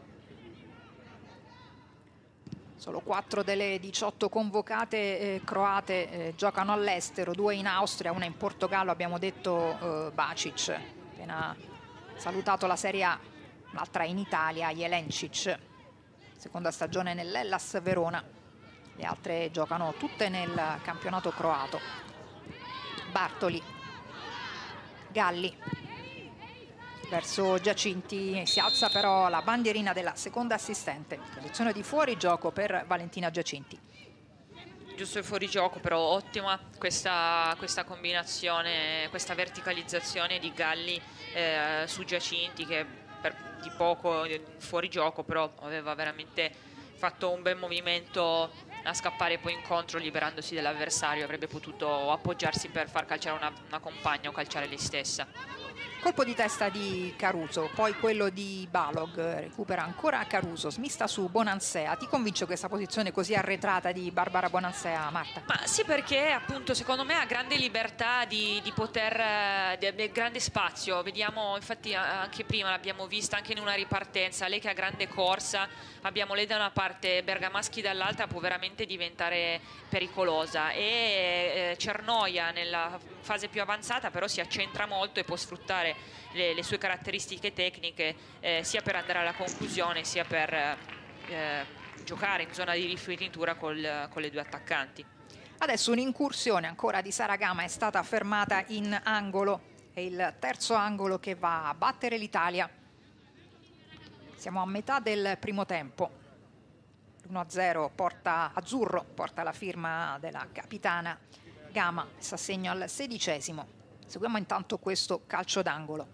S5: Solo 4 delle 18 convocate croate giocano all'estero, 2 in Austria, 1 in Portogallo. Abbiamo detto Bacic, appena salutato la Serie A, l'altra in Italia, Jelencic, seconda stagione nell'Hellas Verona. Le altre giocano tutte nel campionato croato. Bartoli, Galli verso Giacinti, si alza però la bandierina della seconda assistente, posizione di fuorigioco per Valentina Giacinti.
S9: Giusto il fuorigioco, però ottima questa combinazione, questa verticalizzazione di Galli su Giacinti, che di poco fuorigioco, però aveva veramente fatto un bel movimento a scappare poi in contro, liberandosi dell'avversario. Avrebbe potuto appoggiarsi per far calciare una compagna o calciare lei stessa.
S5: Colpo di testa di Caruso, poi quello di Balog, recupera ancora Caruso, smista su Bonansea. Ti convince questa posizione così arretrata di Barbara Bonansea, Marta?
S9: Ma sì, perché appunto secondo me ha grande libertà di poter, grande spazio. Vediamo, infatti anche prima l'abbiamo vista anche in una ripartenza, lei che ha grande corsa, abbiamo lei da una parte, Bergamaschi dall'altra, può veramente diventare pericolosa. E Cernoia nella fase più avanzata però si accentra molto e può sfruttare le sue caratteristiche tecniche, sia per andare alla conclusione sia per giocare in zona di rifinitura con le due attaccanti.
S5: Adesso un'incursione ancora di Sara Gama è stata fermata in angolo, è il terzo angolo che va a battere l'Italia. Siamo a metà del primo tempo, l'1-0 porta azzurro, porta la firma della capitana Gama, messa a segno al 16°. Seguiamo intanto questo calcio d'angolo.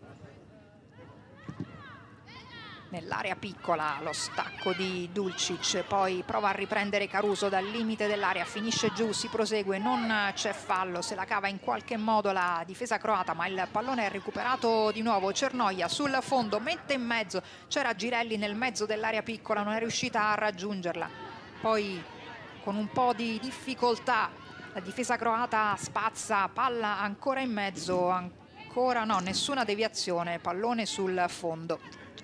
S5: Nell'area piccola lo stacco di Dulcic, poi prova a riprendere Caruso dal limite dell'area, finisce giù, si prosegue, non c'è fallo, se la cava in qualche modo la difesa croata, ma il pallone è recuperato di nuovo. Cernoia sul fondo, mette in mezzo, c'era Girelli nel mezzo dell'area piccola, non è riuscita a raggiungerla. Poi con un po' di difficoltà la difesa croata spazza, palla ancora in mezzo, ancora no, nessuna deviazione, pallone sul fondo.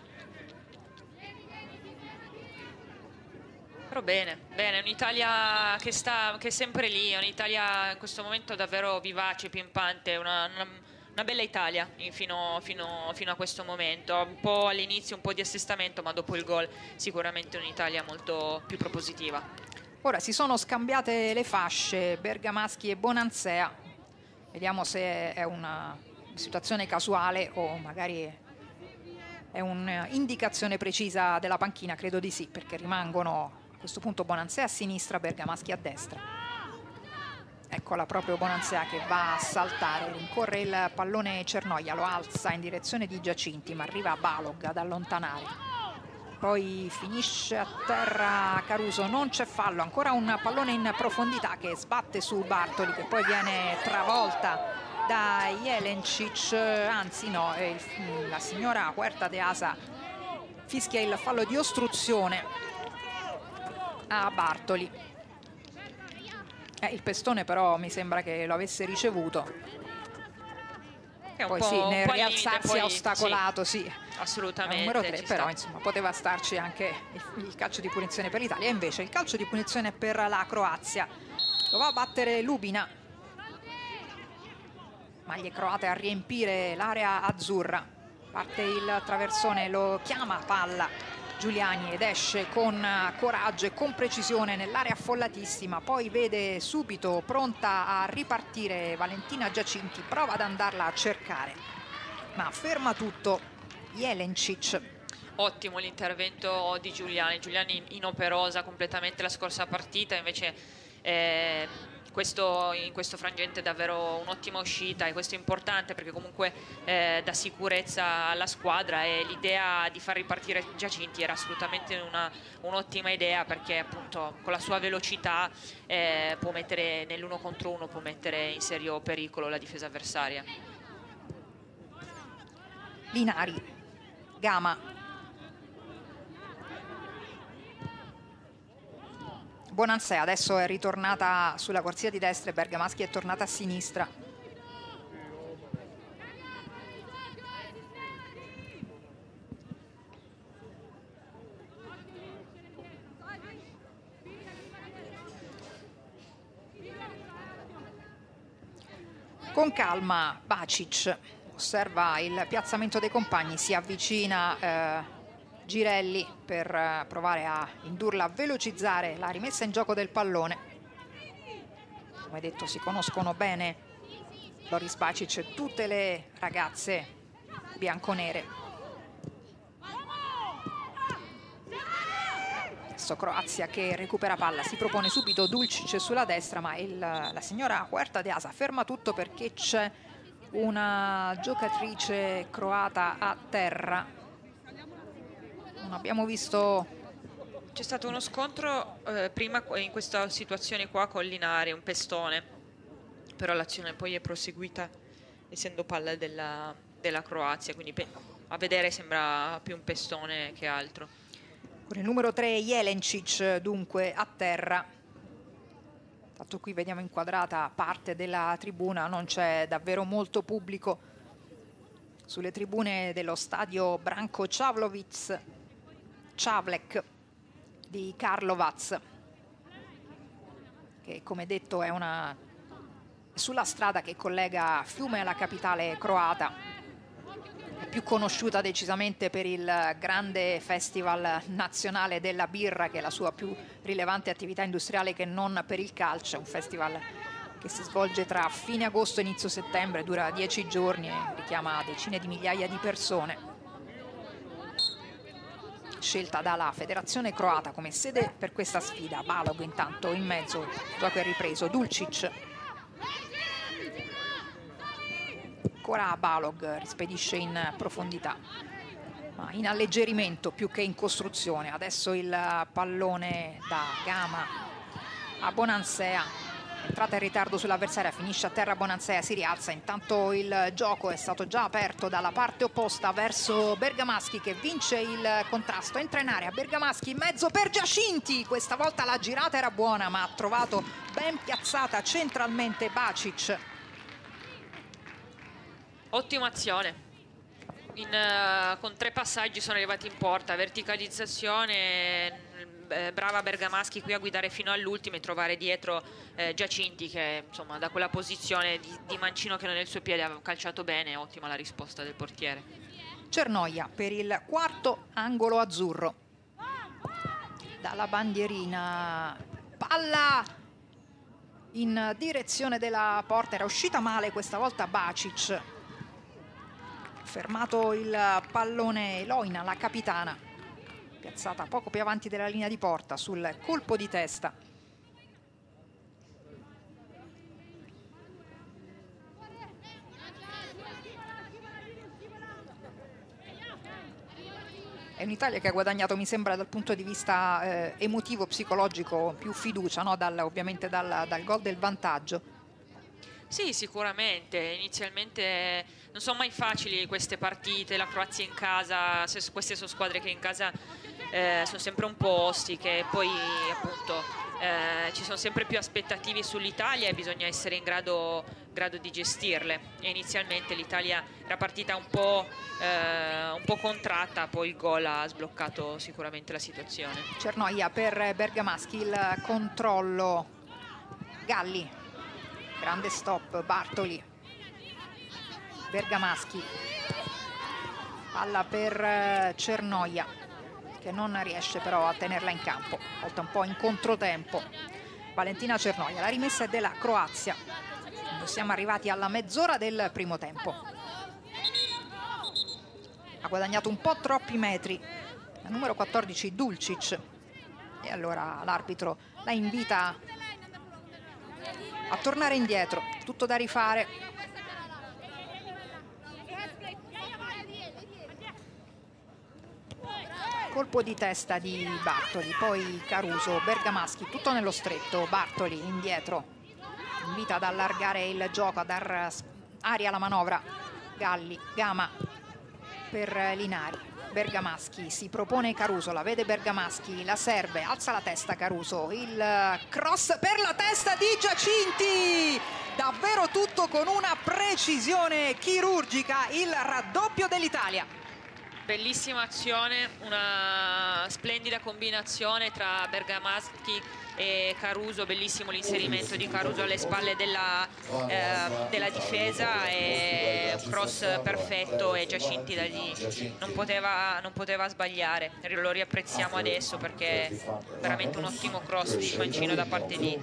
S9: Però bene, un'Italia che è sempre lì, un'Italia in questo momento davvero vivace, pimpante, una bella Italia fino a questo momento. Un po' all'inizio un po' di assestamento, ma dopo il gol sicuramente un'Italia molto più propositiva.
S5: Ora si sono scambiate le fasce Bergamaschi e Bonansea, vediamo se è una situazione casuale o magari è un'indicazione precisa della panchina. Credo di sì, perché rimangono a questo punto Bonansea a sinistra, Bergamaschi a destra. Eccola proprio Bonansea che va a saltare, rincorre il pallone Cernoia, lo alza in direzione di Giacinti, ma arriva Balog ad allontanare. Poi finisce a terra Caruso, non c'è fallo, ancora un pallone in profondità che sbatte su Bartoli, che poi viene travolta da Jelencic, anzi no, la signora Huerta de Asa fischia il fallo di ostruzione a Bartoli. Il pestone però mi sembra che lo avesse ricevuto. Poi sì, nel rialzarsi ha ostacolato, sì,
S9: assolutamente.
S5: Numero 3, però insomma poteva starci anche il calcio di punizione per l'Italia. E invece il calcio di punizione per la Croazia. Lo va a battere Lubina. Maglie croate a riempire l'area azzurra. Parte il traversone, lo chiama palla Giuliani ed esce con coraggio e con precisione nell'area affollatissima. Poi vede subito pronta a ripartire Valentina Giacinti, prova ad andarla a cercare ma ferma tutto Jelencic.
S9: Ottimo l'intervento di Giuliani. Giuliani inoperosa completamente la scorsa partita, invece in questo frangente è davvero un'ottima uscita, e questo è importante perché comunque dà sicurezza alla squadra, e l'idea di far ripartire Giacinti era assolutamente un'ottima idea, perché appunto con la sua velocità può mettere nell'1 contro 1, può mettere in serio pericolo la difesa avversaria.
S5: Linari, Gama, Bonansea adesso è ritornata sulla corsia di destra e Bergamaschi è tornata a sinistra. Con calma Bacic osserva il piazzamento dei compagni, si avvicina Girelli per provare a indurla a velocizzare la rimessa in gioco del pallone. Come detto, si conoscono bene Loris Bacic e tutte le ragazze bianconere. Adesso Croazia che recupera palla, si propone subito Dulcic sulla destra, ma la signora Huerta de Asa ferma tutto perché c'è una giocatrice croata a terra. Non abbiamo visto.
S9: C'è stato uno scontro prima in questa situazione qua con Linari, un pestone, però l'azione poi è proseguita essendo palla della Croazia, quindi a vedere sembra più un pestone che altro.
S5: Con il numero 3 Jelencic dunque a terra. Tanto qui vediamo inquadrata parte della tribuna, non c'è davvero molto pubblico sulle tribune dello stadio Branko Čavlek di Karlovac, che come detto è sulla strada che collega Fiume alla capitale croata, è più conosciuta decisamente per il grande festival nazionale della birra, che è la sua più rilevante attività industriale, che non per il calcio. È un festival che si svolge tra fine agosto e inizio settembre, dura 10 giorni e richiama decine di migliaia di persone. Scelta dalla federazione croata come sede per questa sfida. Balog intanto in mezzo, il gioco è ripreso, Dulcic. Ancora Balog rispedisce in profondità, ma in alleggerimento più che in costruzione. Adesso il pallone da Gama a Bonansea. Entrata in ritardo sull'avversaria, finisce a terra Bonansea, si rialza. Intanto il gioco è stato già aperto dalla parte opposta verso Bergamaschi, che vince il contrasto. Entra in area Bergamaschi, in mezzo per Giacinti. Questa volta la girata era buona, ma ha trovato ben piazzata centralmente Bacic.
S9: Ottima azione. Con 3 passaggi sono arrivati in porta, verticalizzazione, brava Bergamaschi qui a guidare fino all'ultimo e trovare dietro Giacinti, che insomma da quella posizione di mancino che non è il suo piede aveva calciato bene. Ottima la risposta del portiere.
S5: Cernoia per il quarto angolo azzurro. Dalla bandierina, palla in direzione della porta, era uscita male questa volta Bacic. Fermato il pallone Eloina, la capitana, piazzata poco più avanti della linea di porta sul colpo di testa. È un'Italia che ha guadagnato, mi sembra, dal punto di vista emotivo, psicologico, più fiducia, no? Ovviamente dal gol del vantaggio.
S9: Sì, sicuramente. Inizialmente non sono mai facili queste partite, la Croazia in casa, queste sono squadre che in casa sono sempre un po' ostiche, poi appunto ci sono sempre più aspettative sull'Italia e bisogna essere in grado di gestirle. E inizialmente l'Italia era partita un po' contratta, poi il gol ha sbloccato sicuramente la situazione.
S5: Cernoia per Bergamaschi, il controllo, Galli, grande stop, Bartoli, Bergamaschi, palla per Cernoia che non riesce però a tenerla in campo, volta un po' in controtempo Valentina Cernoia. La rimessa è della Croazia, siamo arrivati alla mezz'ora del primo tempo. Ha guadagnato un po' troppi metri la numero 14 Dulcic e allora l'arbitro la invita a tornare indietro, tutto da rifare. Colpo di testa di Bartoli, poi Caruso, Bergamaschi, tutto nello stretto, Bartoli indietro, invita ad allargare il gioco, a dar aria alla manovra, Galli, Gama per Linari, Bergamaschi, si propone Caruso, la vede Bergamaschi, la serve, alza la testa Caruso, il cross per la testa di Giacinti, davvero tutto con una precisione chirurgica, il raddoppio dell'Italia.
S9: Bellissima azione, una splendida combinazione tra Bergamaschi e Caruso, bellissimo l'inserimento di Caruso alle spalle della difesa e cross perfetto e Giacinti da lì non poteva sbagliare. Lo riapprezziamo adesso perché è veramente un ottimo cross di mancino da parte di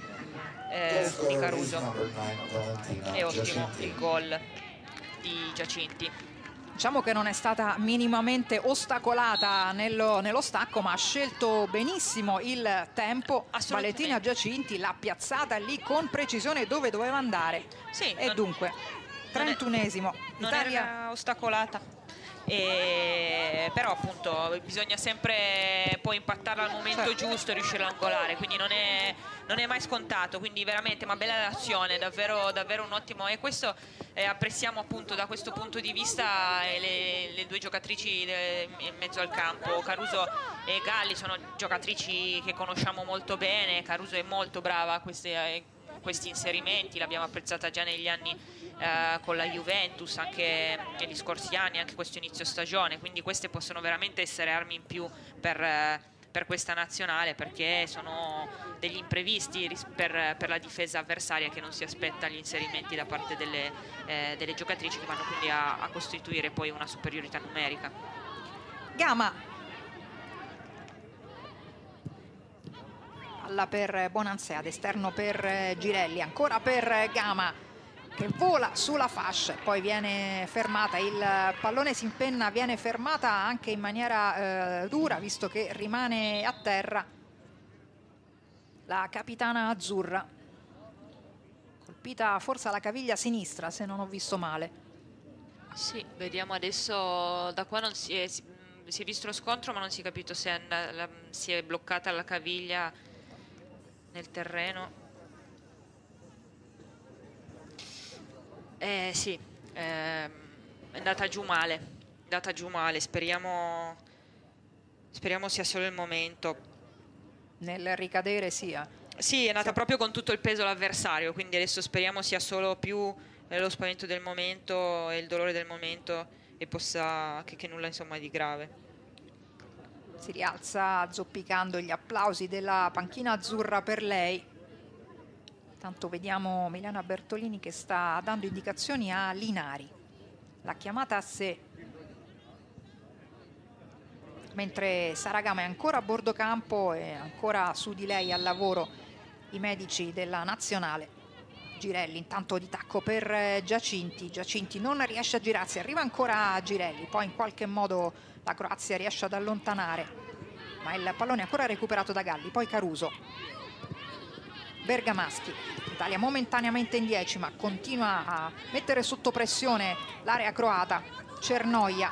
S9: Caruso. È ottimo il gol di Giacinti.
S5: Diciamo che non è stata minimamente ostacolata nello stacco, ma ha scelto benissimo il tempo. Valentina Giacinti l'ha piazzata lì con precisione dove doveva andare.
S9: Sì,
S5: e dunque, 31esimo.
S9: Non era ostacolata. Però appunto bisogna sempre poi impattarla al momento giusto e riuscire a angolare, quindi non è mai scontato, quindi veramente una bella azione, davvero un ottimo, e questo apprezziamo appunto da questo punto di vista le due giocatrici in mezzo al campo. Caruso e Galli sono giocatrici che conosciamo molto bene, Caruso è molto brava a questi inserimenti, l'abbiamo apprezzata già negli anni con la Juventus, anche negli scorsi anni, anche questo inizio stagione, quindi queste possono veramente essere armi in più per questa nazionale, perché sono degli imprevisti per la difesa avversaria che non si aspetta gli inserimenti da parte delle giocatrici, che vanno quindi a costituire poi una superiorità numerica.
S5: Gama, palla per Bonansea, ad esterno per Girelli, ancora per Gama che vola sulla fascia, poi viene fermata, il pallone si impenna, viene fermata anche in maniera dura, visto che rimane a terra la capitana azzurra, colpita forse alla caviglia sinistra se non ho visto male.
S9: Sì, vediamo adesso, da qua non si è visto lo scontro, ma non si è capito se si è bloccata la caviglia nel terreno. Sì, è andata giù male, speriamo sia solo il momento.
S5: Nel ricadere sia.
S9: Sì, è andata proprio con tutto il peso l'avversario, quindi adesso speriamo sia solo più lo spavento del momento e il dolore del momento e che nulla insomma di grave.
S5: Si rialza zoppicando, gli applausi della panchina azzurra per lei. Tanto vediamo Milena Bertolini che sta dando indicazioni a Linari, l'ha chiamata a sé, mentre Saragama è ancora a bordo campo e ancora su di lei al lavoro i medici della nazionale. Girelli intanto di tacco per Giacinti non riesce a girarsi, arriva ancora Girelli, poi in qualche modo la Croazia riesce ad allontanare, ma il pallone è ancora recuperato da Galli, poi Caruso, Bergamaschi, Italia momentaneamente in 10 ma continua a mettere sotto pressione l'area croata. Cernoia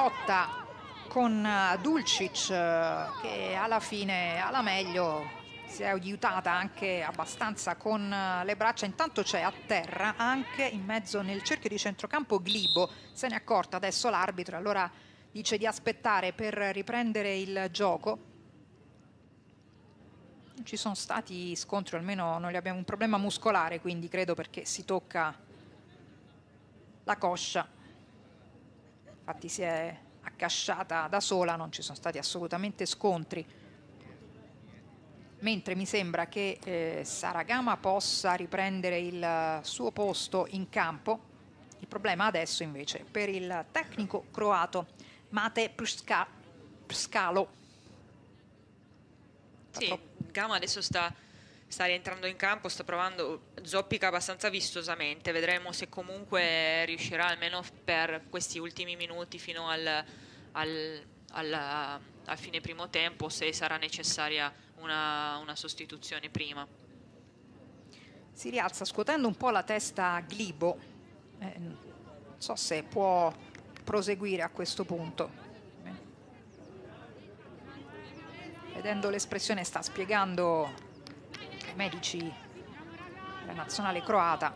S5: lotta con Dulcic che alla fine alla meglio si è aiutata anche abbastanza con le braccia. Intanto c'è a terra, anche in mezzo nel cerchio di centrocampo, Glibo. Se ne è accorta adesso l'arbitro, allora dice di aspettare per riprendere il gioco. Non ci sono stati scontri, almeno non li abbiamo, un problema muscolare, quindi credo, perché si tocca la coscia. Infatti si è accasciata da sola, non ci sono stati assolutamente scontri. Mentre mi sembra che Sara Gama possa riprendere il suo posto in campo. Il problema adesso invece per il tecnico croato Mate Prskalo.
S9: Sì, Gama adesso sta rientrando in campo, sta provando, zoppica abbastanza vistosamente. Vedremo se comunque riuscirà almeno per questi ultimi minuti fino al fine primo tempo, se sarà necessaria una sostituzione prima.
S5: Si rialza scuotendo un po' la testa Glibo. Non so se può proseguire a questo punto. Vedendo l'espressione, sta spiegando ai medici della nazionale croata.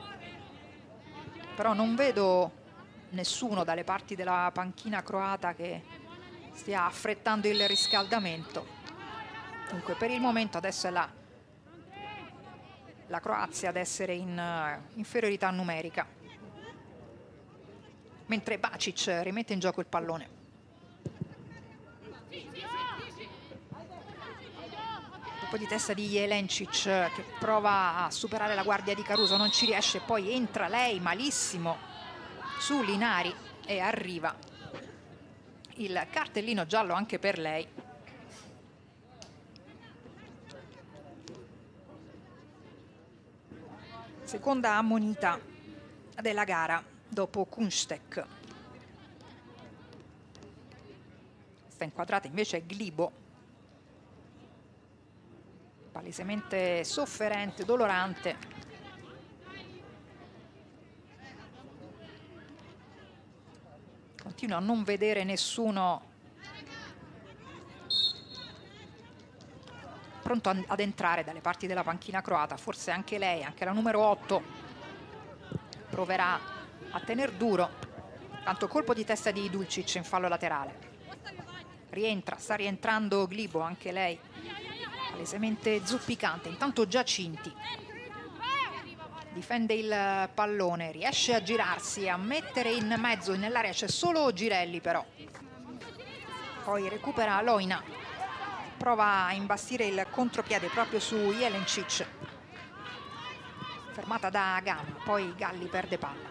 S5: Però non vedo nessuno dalle parti della panchina croata che stia affrettando il riscaldamento. Dunque per il momento adesso è la Croazia ad essere in inferiorità numerica, mentre Bacic rimette in gioco il pallone. Dopo di testa di Jelencic, che prova a superare la guardia di Caruso, non ci riesce, poi entra lei malissimo su Linari e arriva il cartellino giallo anche per lei. Seconda ammonita della gara dopo Kunstek. Sta inquadrata invece Glibo, palesemente sofferente, dolorante. Continua a non vedere nessuno pronto ad entrare dalle parti della panchina croata. Forse anche lei, anche la numero 8, proverà a tener duro. Tanto colpo di testa di Dulcic in fallo laterale. Sta rientrando Glibo, anche lei palesemente zoppicante. Intanto Giacinti difende il pallone, riesce a girarsi, a mettere in mezzo, nell'area c'è solo Girelli però. Poi recupera Loina, prova a imbastire il contropiede proprio su Jelencic, fermata da Gama, poi Galli perde palla.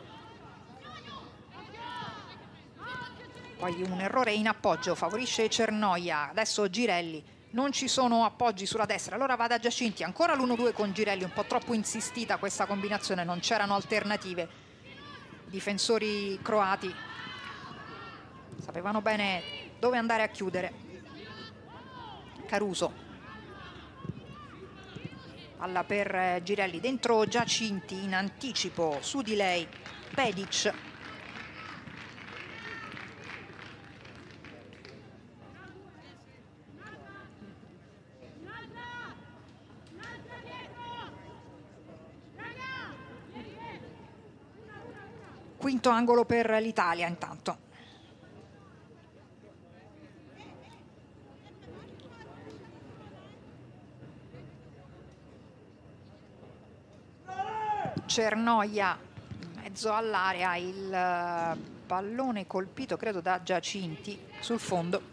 S5: Poi un errore in appoggio favorisce Cernoia, adesso Girelli, non ci sono appoggi sulla destra, allora va da Giacinti, ancora l'1-2 con Girelli, un po' troppo insistita questa combinazione, non c'erano alternative. I difensori croati sapevano bene dove andare a chiudere. Caruso, palla per Girelli, dentro Giacinti, in anticipo su di lei Pedic. Quinto angolo per l'Italia intanto. Cernoia in mezzo all'area, il pallone colpito credo da Giacinti sul fondo.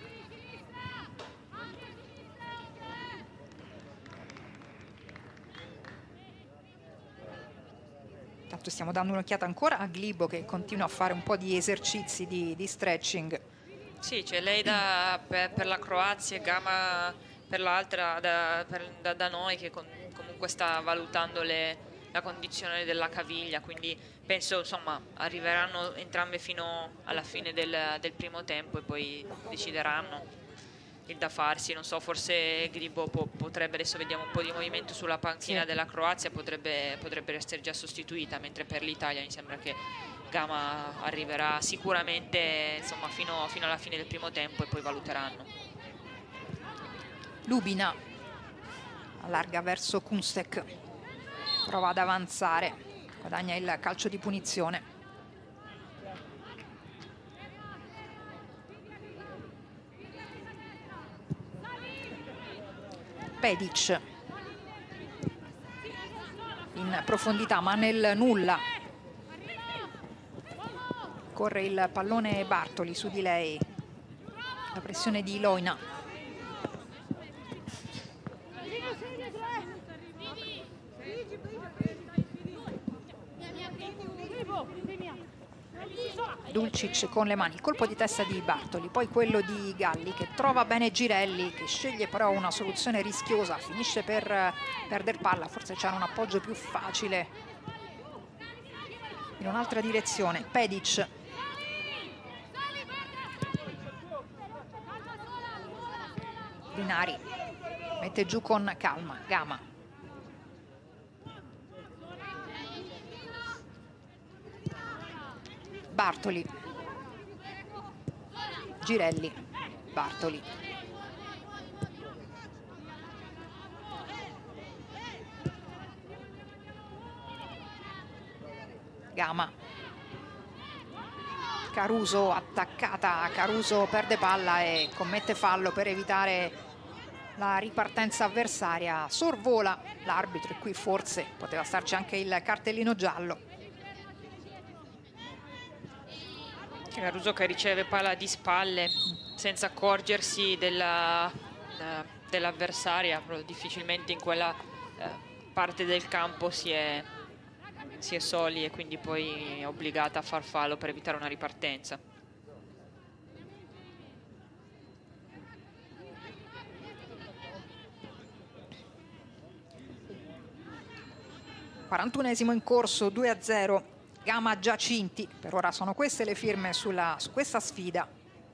S5: Intanto stiamo dando un'occhiata ancora a Glibo, che continua a fare un po' di esercizi di stretching.
S9: Sì, c'è lei per la Croazia e Gama per l'altra da noi, che comunque sta valutando la condizione della caviglia, quindi penso insomma arriveranno entrambe fino alla fine del primo tempo e poi decideranno il da farsi. Non so, forse Glibo potrebbe, adesso vediamo un po' di movimento sulla panchina della Croazia, potrebbe essere già sostituita, mentre per l'Italia mi sembra che Gama arriverà sicuramente insomma fino alla fine del primo tempo e poi valuteranno.
S5: Lubina allarga verso Kunstek, prova ad avanzare, guadagna il calcio di punizione. Pedic in profondità ma nel nulla, corre il pallone Bartoli su di lei, la pressione di Leuna. Dulcic con le mani, il colpo di testa di Bartoli, poi quello di Galli che trova bene Girelli, che sceglie però una soluzione rischiosa, finisce per perdere palla, forse c'era un appoggio più facile in un'altra direzione. Pedic, Linari mette giù con calma Gama, Bartoli, Girelli, Bartoli, Gama, Caruso attaccata, Caruso perde palla e commette fallo per evitare la ripartenza avversaria, sorvola l'arbitro e qui forse poteva starci anche il cartellino giallo.
S9: Caruso che riceve palla di spalle senza accorgersi dell'avversaria, difficilmente in quella parte del campo si è soli e quindi poi è obbligata a far fallo per evitare una ripartenza.
S5: (41esimo in corso, 2-0. Gama Giacinti, per ora sono queste le firme su questa sfida.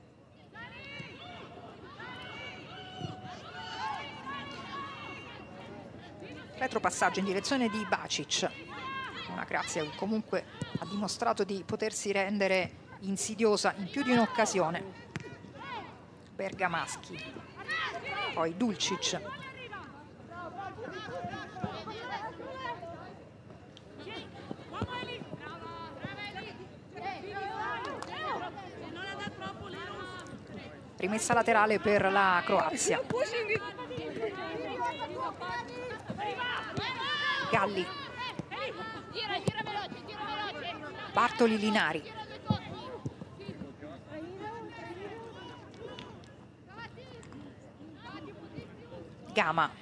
S5: Retropassaggio in direzione di Bacic, una Grazia che comunque ha dimostrato di potersi rendere insidiosa in più di un'occasione. Bergamaschi, poi Dulcic, rimessa laterale per la Croazia. Galli, Bartoli, Linari, Gama,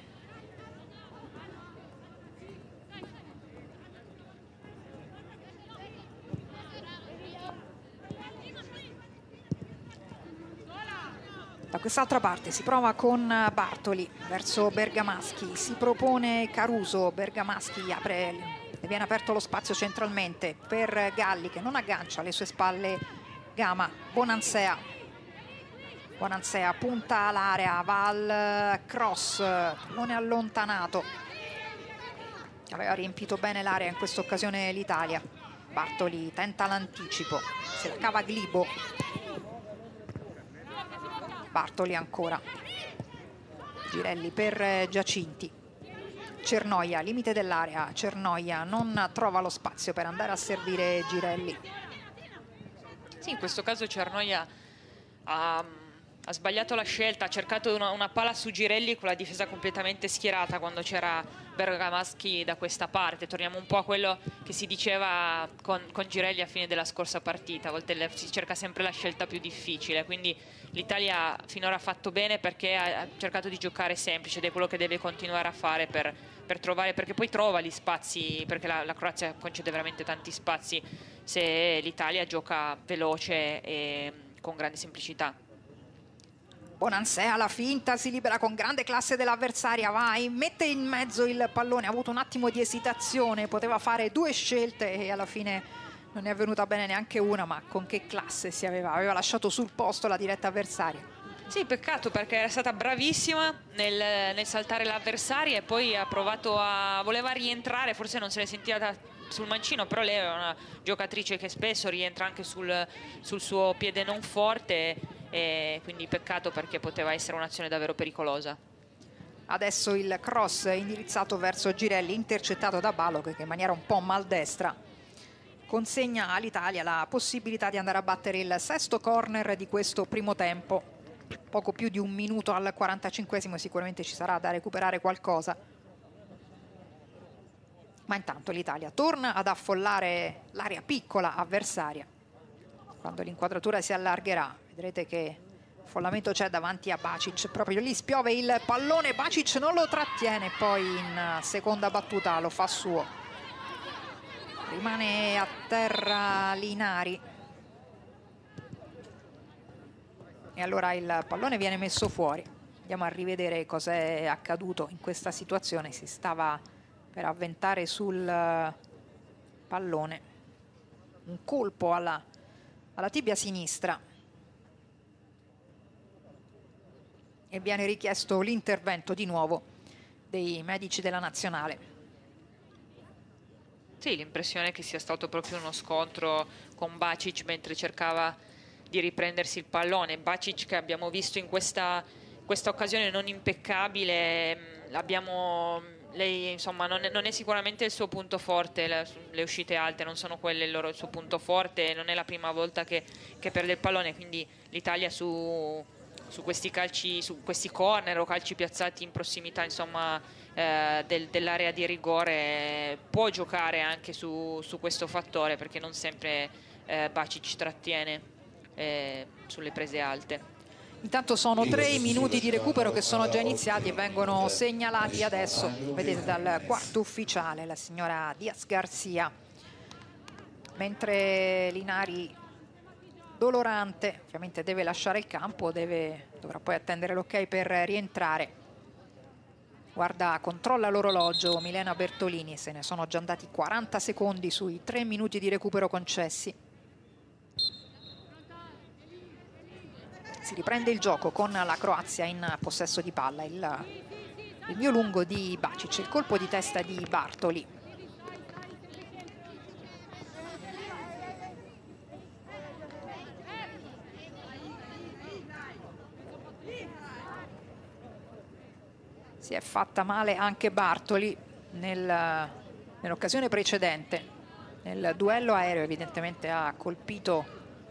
S5: da quest'altra parte si prova con Bartoli verso Bergamaschi, si propone Caruso, Bergamaschi apre, le viene aperto lo spazio centralmente per Galli che non aggancia alle sue spalle Gama. Bonansea punta l'area, va al cross, non è allontanato, aveva riempito bene l'area in questa occasione l'Italia. Bartoli tenta l'anticipo, se la cava Glibo. Bartoli ancora, Girelli per Giacinti, Cernoia, limite dell'area, Cernoia non trova lo spazio per andare a servire Girelli.
S9: Sì, in questo caso Cernoia ha sbagliato la scelta, ha cercato una palla su Girelli con la difesa completamente schierata quando c'era Bergamaschi da questa parte. Torniamo un po' a quello che si diceva con Girelli a fine della scorsa partita, a volte si cerca sempre la scelta più difficile, quindi l'Italia finora ha fatto bene perché ha cercato di giocare semplice ed è quello che deve continuare a fare per trovare, perché poi trova gli spazi, perché la Croazia concede veramente tanti spazi se l'Italia gioca veloce e con grande semplicità.
S5: Bonansea la finta, si libera con grande classe dell'avversaria, vai, mette in mezzo il pallone, ha avuto un attimo di esitazione, poteva fare due scelte e alla fine non ne è venuta bene neanche una, ma con che classe aveva lasciato sul posto la diretta avversaria.
S9: Sì, peccato perché era stata bravissima nel saltare l'avversaria e poi ha provato voleva rientrare, forse non se l'è sentita sul mancino, però lei è una giocatrice che spesso rientra anche sul suo piede non forte e quindi peccato perché poteva essere un'azione davvero pericolosa.
S5: Adesso il cross indirizzato verso Girelli, intercettato da Balogh, che in maniera un po' maldestra consegna all'Italia la possibilità di andare a battere il sesto corner di questo primo tempo. Poco più di un minuto al 45esimo, sicuramente ci sarà da recuperare qualcosa. Ma intanto l'Italia torna ad affollare l'area piccola avversaria. Quando l'inquadratura si allargherà, vedrete che affollamento c'è davanti a Bacic, proprio lì spiove il pallone, Bacic non lo trattiene, poi in seconda battuta lo fa suo. Rimane a terra Linari e allora il pallone viene messo fuori. Andiamo a rivedere cos'è accaduto in questa situazione. Si stava per avventare sul pallone un colpo alla tibia sinistra e viene richiesto l'intervento di nuovo dei medici della nazionale.
S9: Sì, l'impressione è che sia stato proprio uno scontro con Bacic mentre cercava di riprendersi il pallone. Bacic, che abbiamo visto in questa occasione non impeccabile, lei insomma non è sicuramente il suo punto forte, le uscite alte non sono quelle il suo punto forte, non è la prima volta che perde il pallone, quindi l'Italia su questi calci, su questi corner o calci piazzati in prossimità insomma dell'area di rigore può giocare anche su questo fattore, perché non sempre Bacic trattiene sulle prese alte.
S5: Intanto sono 3 minuti di recupero che sono già iniziati e vengono segnalati adesso, vedete, dal quarto ufficiale, la signora Diaz Garcia, mentre Linari, dolorante, ovviamente deve lasciare il campo, dovrà poi attendere l'ok per rientrare. Guarda, controlla l'orologio Milena Bertolini, se ne sono già andati 40 secondi sui 3 minuti di recupero concessi. Si riprende il gioco con la Croazia in possesso di palla, il mio lungo di Bacic, il colpo di testa di Bartoli. Si è fatta male anche Bartoli nell'occasione precedente. Nel duello aereo evidentemente ha colpito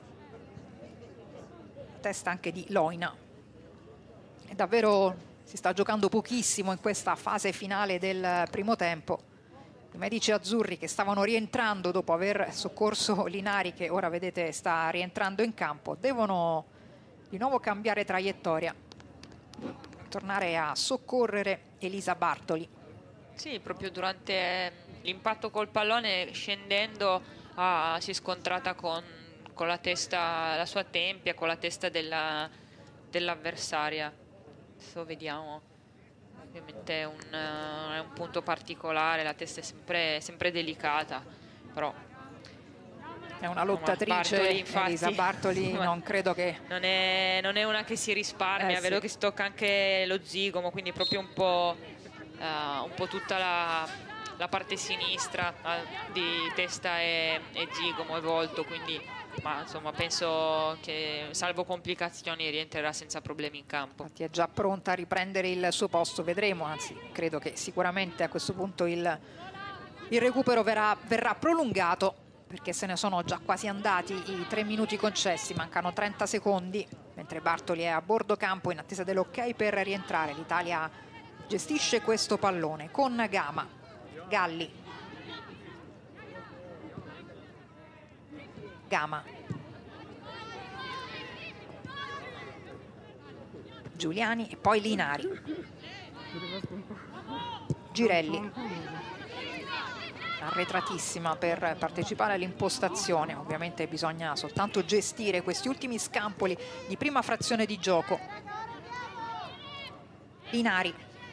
S5: la testa anche di Loina. E davvero si sta giocando pochissimo in questa fase finale del primo tempo. I medici azzurri, che stavano rientrando dopo aver soccorso Linari, che ora vedete sta rientrando in campo, devono di nuovo cambiare traiettoria, tornare a soccorrere Elisa Bartoli.
S9: Sì, proprio durante l'impatto col pallone, scendendo, si è scontrata con la testa, la sua tempia, con la testa dell'avversaria. Adesso vediamo, ovviamente è un punto particolare, la testa è sempre delicata, però
S5: è una lottatrice,
S9: Bartoli, infatti,
S5: Elisa Bartoli non credo che...
S9: Non è una che si risparmia, vedo che si tocca anche lo zigomo, quindi proprio un po' tutta la parte sinistra di testa e zigomo e volto, quindi ma insomma penso che salvo complicazioni rientrerà senza problemi in campo.
S5: Infatti è già pronta a riprendere il suo posto, vedremo, anzi credo che sicuramente a questo punto il recupero verrà prolungato, perché se ne sono già quasi andati i 3 minuti concessi, mancano 30 secondi, mentre Bartoli è a bordo campo in attesa dell'ok per rientrare. L'Italia gestisce questo pallone con Galli, Gama, Giuliani e poi Linari, Girelli, arretratissima per partecipare all'impostazione. Ovviamente bisogna soltanto gestire questi ultimi scampoli di prima frazione di gioco. Linari,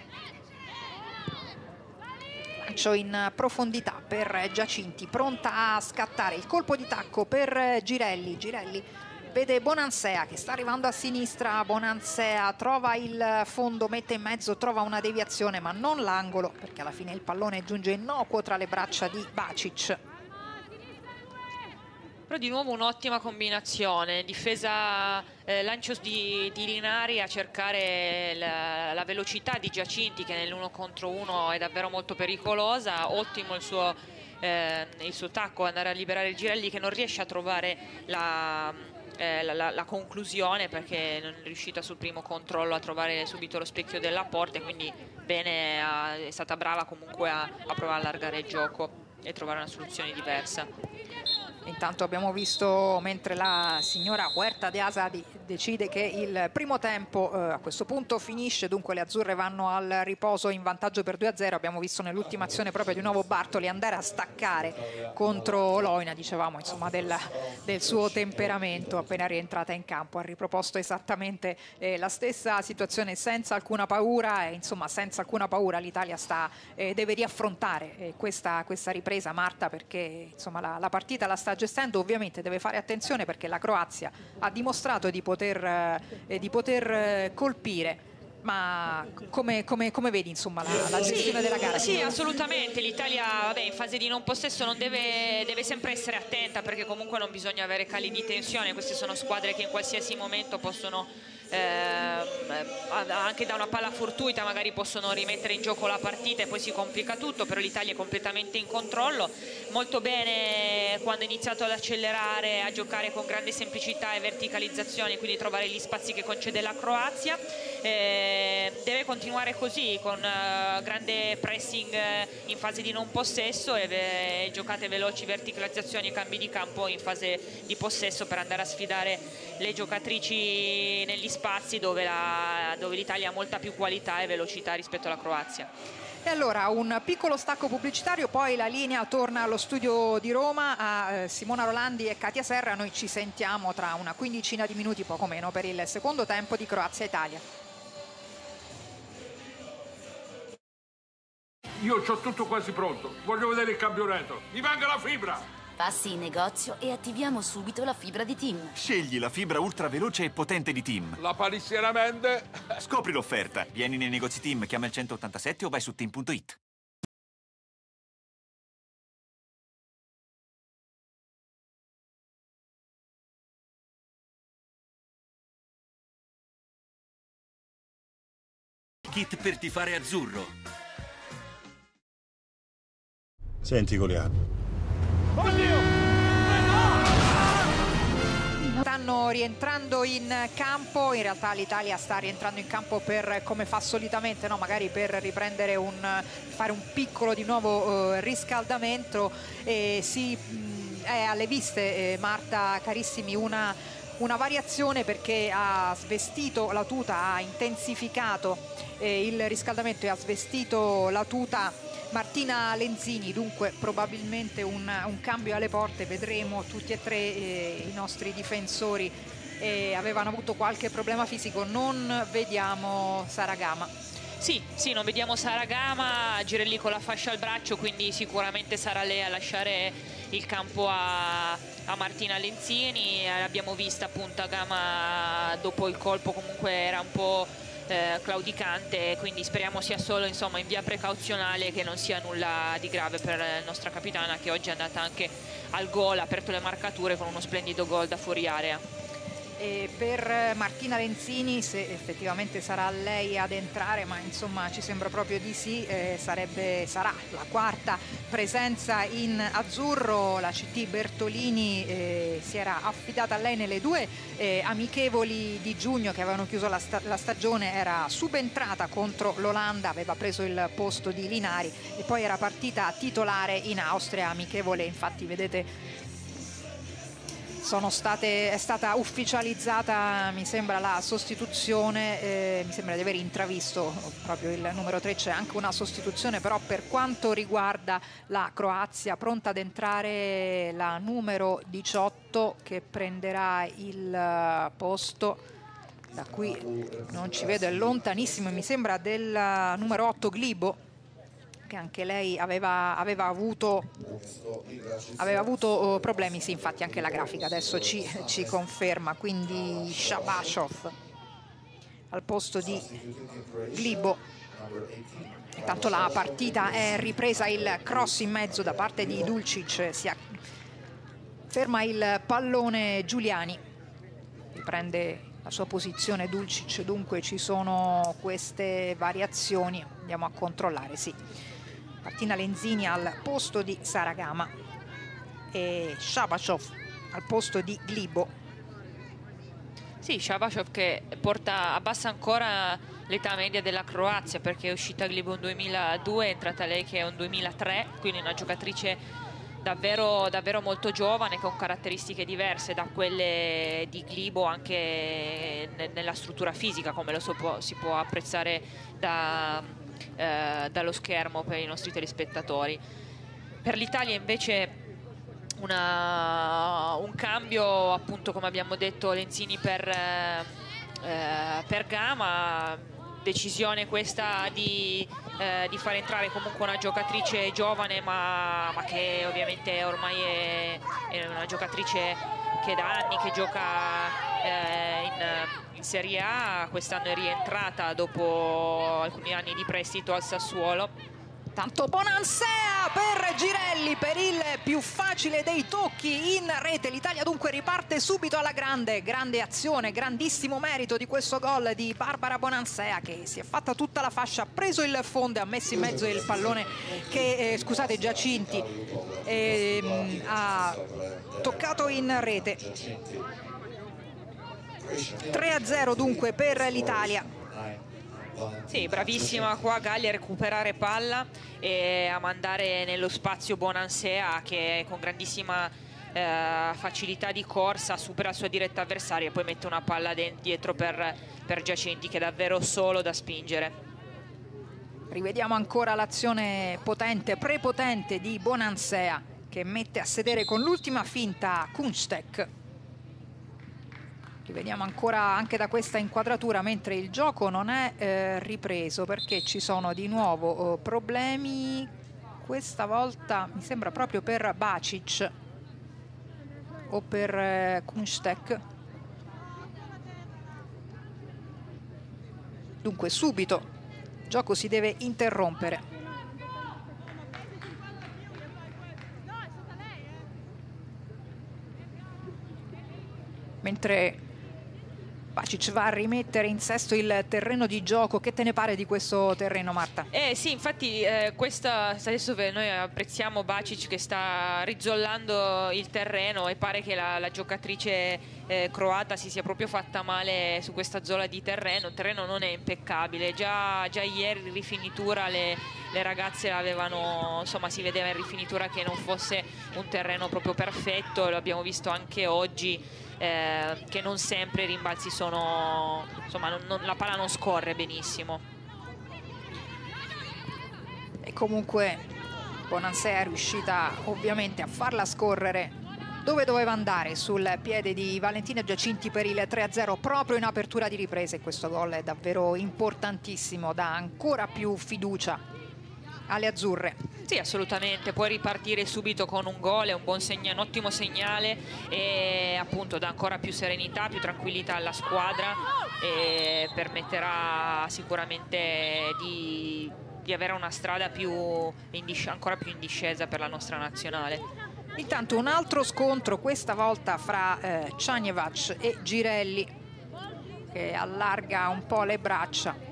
S5: lancio in profondità per Giacinti, pronta a scattare, il colpo di tacco per Girelli. Girelli vede Bonansea che sta arrivando a sinistra, Bonansea trova il fondo, mette in mezzo, trova una deviazione ma non l'angolo, perché alla fine il pallone giunge innocuo tra le braccia di Bacic.
S9: Però di nuovo un'ottima combinazione, difesa, lancio di Linari a cercare la velocità di Giacinti, che nell'1 contro 1 è davvero molto pericolosa. Ottimo il suo tacco, andare a liberare il Girelli, che non riesce a trovare la conclusione, perché non è riuscita sul primo controllo a trovare subito lo specchio della porta, e quindi bene, è stata brava comunque a provare a allargare il gioco e trovare una soluzione diversa.
S5: Intanto abbiamo visto, mentre la signora Huerta de Asa decide che il primo tempo a questo punto finisce, dunque le azzurre vanno al riposo in vantaggio per 2-0, abbiamo visto nell'ultima azione proprio di nuovo Bartoli andare a staccare contro Loina, dicevamo insomma del suo temperamento. Appena rientrata in campo ha riproposto esattamente la stessa situazione, senza alcuna paura, e insomma senza alcuna paura l'Italia deve riaffrontare questa ripresa, Marta, perché insomma la partita la sta gestendo. Ovviamente deve fare attenzione, perché la Croazia ha dimostrato di poter colpire, ma come vedi insomma la gestione della gara?
S9: Sì, assolutamente. L'Italia in fase di non possesso non deve sempre essere attenta, perché comunque non bisogna avere cali di tensione. Queste sono squadre che in qualsiasi momento possono anche da una palla fortuita magari possono rimettere in gioco la partita e poi si complica tutto, però l'Italia è completamente in controllo. Molto bene quando ha iniziato ad accelerare, a giocare con grande semplicità e verticalizzazione, quindi trovare gli spazi che concede la Croazia. Deve continuare così, con grande pressing in fase di non possesso e giocate veloci, verticalizzazioni e cambi di campo in fase di possesso, per andare a sfidare le giocatrici negli spazi dove l'Italia ha molta più qualità e velocità rispetto alla Croazia.
S5: E allora un piccolo stacco pubblicitario, poi la linea torna allo studio di Roma a Simona Rolandi e Katia Serra. Noi ci sentiamo tra una quindicina di minuti, poco meno, per il secondo tempo di Croazia-Italia.
S10: Io ho tutto quasi pronto, voglio vedere il campionato, mi manca la fibra!
S11: Passi in negozio e attiviamo subito la fibra di TIM.
S12: Scegli la fibra ultra veloce e potente di TIM.
S10: La palissieramente.
S12: Scopri l'offerta. Vieni nei negozi TIM, chiama il 187 o vai su tim.it.
S13: Kit per tifare azzurro.
S14: Senti, Goliano.
S5: Stanno rientrando in campo, in realtà l'Italia sta rientrando in campo per, come fa solitamente, no? Magari per riprendere fare un piccolo di nuovo riscaldamento. È alle viste, Marta, carissimi, una variazione, perché ha svestito la tuta, ha intensificato il riscaldamento e ha svestito la tuta Martina Lenzini, dunque probabilmente un cambio alle porte. Vedremo tutti e tre i nostri difensori avevano avuto qualche problema fisico. Non vediamo Sara Gama.
S9: Sì, non vediamo Sara Gama, Girelli con la fascia al braccio, quindi sicuramente sarà lei a lasciare il campo a Martina Lenzini. L'abbiamo vista appunto a Gama dopo il colpo, comunque era un po' claudicante, quindi speriamo sia solo insomma in via precauzionale, che non sia nulla di grave per la nostra capitana, che oggi è andata anche al gol, ha aperto le marcature con uno splendido gol da fuori area.
S5: E per Martina Lenzini, se effettivamente sarà lei ad entrare, ma insomma ci sembra proprio di sì, sarà la quarta presenza in azzurro. La CT Bertolini si era affidata a lei nelle due amichevoli di giugno che avevano chiuso la stagione, era subentrata contro l'Olanda, aveva preso il posto di Linari e poi era partita titolare in Austria, amichevole, infatti vedete è stata ufficializzata, mi sembra, la sostituzione, mi sembra di aver intravisto proprio il numero 3, c'è anche una sostituzione però per quanto riguarda la Croazia, pronta ad entrare la numero 18 che prenderà il posto, da qui non ci vedo, è lontanissimo, mi sembra del numero 8 Glibo, che anche lei aveva avuto problemi. Sì, infatti anche la grafica adesso ci conferma, quindi Shabashov al posto di Glibo. Intanto la partita è ripresa, il cross in mezzo da parte di Dulcic Ferma il pallone Giuliani, riprende la sua posizione Dulcic, dunque ci sono queste variazioni. Andiamo a controllare, sì. Martina Lenzini al posto di Saragama e Shabashov al posto di Glibo.
S9: Sì, Shabashov che abbassa ancora l'età media della Croazia, perché è uscita Glibo un 2002, è entrata lei che è un 2003, quindi una giocatrice davvero molto giovane, con caratteristiche diverse da quelle di Glibo anche nella struttura fisica, come si può apprezzare dallo schermo per i nostri telespettatori. Per l'Italia invece un cambio, appunto, come abbiamo detto, Lenzini per Gama. Decisione questa di far entrare comunque una giocatrice giovane, ma che ovviamente ormai è una giocatrice che da anni che gioca in Serie A. Quest'anno è rientrata dopo alcuni anni di prestito al Sassuolo.
S5: Tanto Bonansea per Girelli, per il più facile dei tocchi in rete. L'Italia dunque riparte subito alla grande azione, grandissimo merito di questo gol di Barbara Bonansea, che si è fatta tutta la fascia, ha preso il fondo, ha messo in mezzo il pallone che, scusate, Giacinti ha toccato in rete. 3-0 dunque per l'Italia.
S9: Sì, bravissima qua Galli a recuperare palla e a mandare nello spazio Bonansea, che con grandissima facilità di corsa supera il suo diretto avversario e poi mette una palla dietro per Giacinti, che è davvero solo da spingere.
S5: Rivediamo ancora l'azione prepotente di Bonansea, che mette a sedere con l'ultima finta Kunstek. Rivediamo ancora anche da questa inquadratura, mentre il gioco non è ripreso perché ci sono di nuovo problemi, questa volta mi sembra proprio per Bacic o per Kunstek. Dunque subito il gioco si deve interrompere. Mentre Bacic va a rimettere in sesto il terreno di gioco. Che te ne pare di questo terreno, Marta?
S9: Sì, infatti adesso noi apprezziamo Bacic che sta rizollando il terreno e pare che la giocatrice croata si sia proprio fatta male su questa zona di terreno. Il terreno non è impeccabile, già ieri in rifinitura le ragazze avevano, insomma, si vedeva in rifinitura che non fosse un terreno proprio perfetto. Lo abbiamo visto anche oggi, che non sempre i rimbalzi sono, insomma, la palla non scorre benissimo.
S5: E comunque Bonansea è riuscita ovviamente a farla scorrere dove doveva andare, sul piede di Valentina Giacinti per il 3-0 proprio in apertura di riprese. Questo gol è davvero importantissimo, dà ancora più fiducia alle azzurre.
S9: Sì, assolutamente, puoi ripartire subito con un gol, è un ottimo segnale e appunto dà ancora più serenità, più tranquillità alla squadra e permetterà sicuramente di avere una strada ancora più in discesa per la nostra nazionale.
S5: Intanto un altro scontro, questa volta fra Čanjevac e Girelli, che allarga un po' le braccia.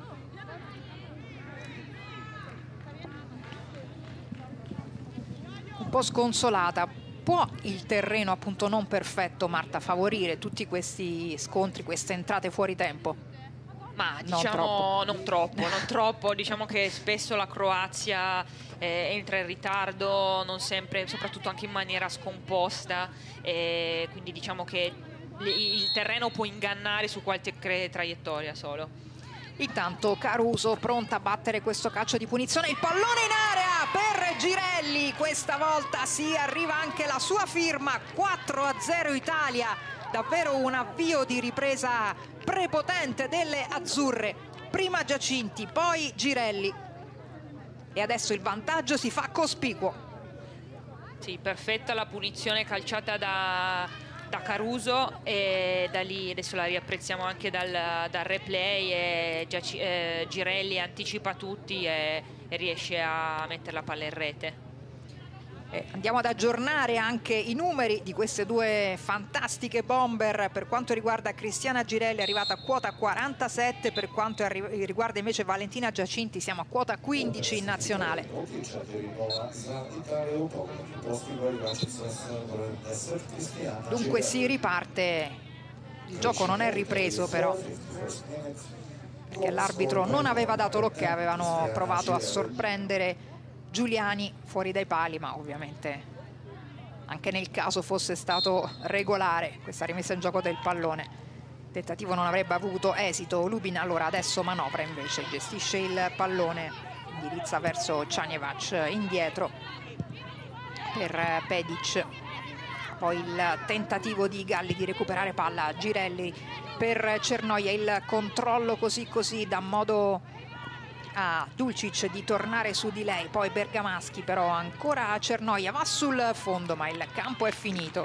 S5: Un po' sconsolata. Può il terreno, appunto non perfetto, Marta, favorire tutti questi scontri, queste entrate fuori tempo?
S9: Ma diciamo non troppo. Diciamo che spesso la Croazia entra in ritardo, non sempre, soprattutto anche in maniera scomposta, quindi diciamo che il terreno può ingannare su qualche traiettoria solo.
S5: Intanto Caruso pronta a battere questo calcio di punizione, il pallone in area per Girelli, questa volta si arriva anche la sua firma. 4-0 Italia, davvero un avvio di ripresa prepotente delle azzurre. Prima Giacinti, poi Girelli e adesso il vantaggio si fa cospicuo.
S9: Sì, perfetta la punizione calciata da Caruso e da lì adesso la riapprezziamo anche dal replay e Girelli anticipa tutti e riesce a mettere la palla in rete.
S5: Andiamo ad aggiornare anche i numeri di queste due fantastiche bomber. Per quanto riguarda Cristiana Girelli è arrivata a quota 47, per quanto riguarda invece Valentina Giacinti siamo a quota 15 in nazionale. Dunque si riparte, il gioco non è ripreso però, perché l'arbitro non aveva dato l'ok, avevano provato a sorprendere Giuliani fuori dai pali, ma ovviamente anche nel caso fosse stato regolare questa rimessa in gioco del pallone, il tentativo non avrebbe avuto esito. Lubin allora adesso manovra, invece gestisce il pallone, indirizza verso Čanjevac, indietro per Pedic, poi il tentativo di Galli di recuperare palla, Girelli per Cernoia, il controllo così dà modo a Dulcic di tornare su di lei, poi Bergamaschi però ancora a Cernoia, va sul fondo ma il campo è finito,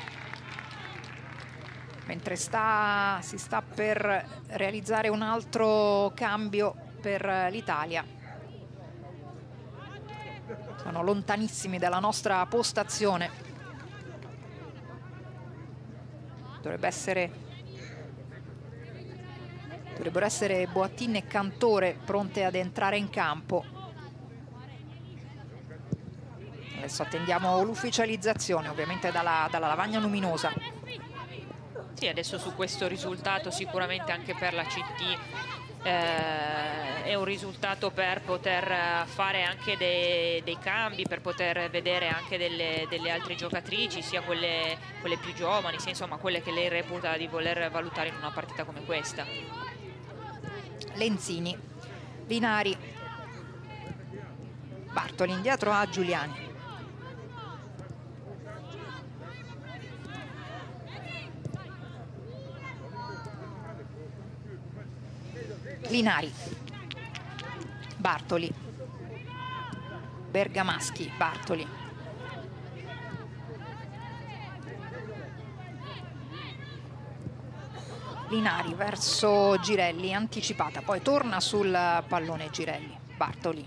S5: mentre si sta per realizzare un altro cambio per l'Italia. Sono lontanissimi dalla nostra postazione, dovrebbero essere Boattin e Cantore pronte ad entrare in campo. Adesso attendiamo l'ufficializzazione ovviamente dalla lavagna luminosa.
S9: Sì, adesso su questo risultato sicuramente anche per la CT è un risultato per poter fare anche dei cambi, per poter vedere anche delle altre giocatrici, sia quelle più giovani, sia insomma quelle che lei reputa di voler valutare in una partita come questa.
S5: Lenzini, Linari, Bartoli indietro a Giuliani. Linari, Bartoli, Bergamaschi, Bartoli. Linari verso Girelli, anticipata, poi torna sul pallone Girelli, Bartoli,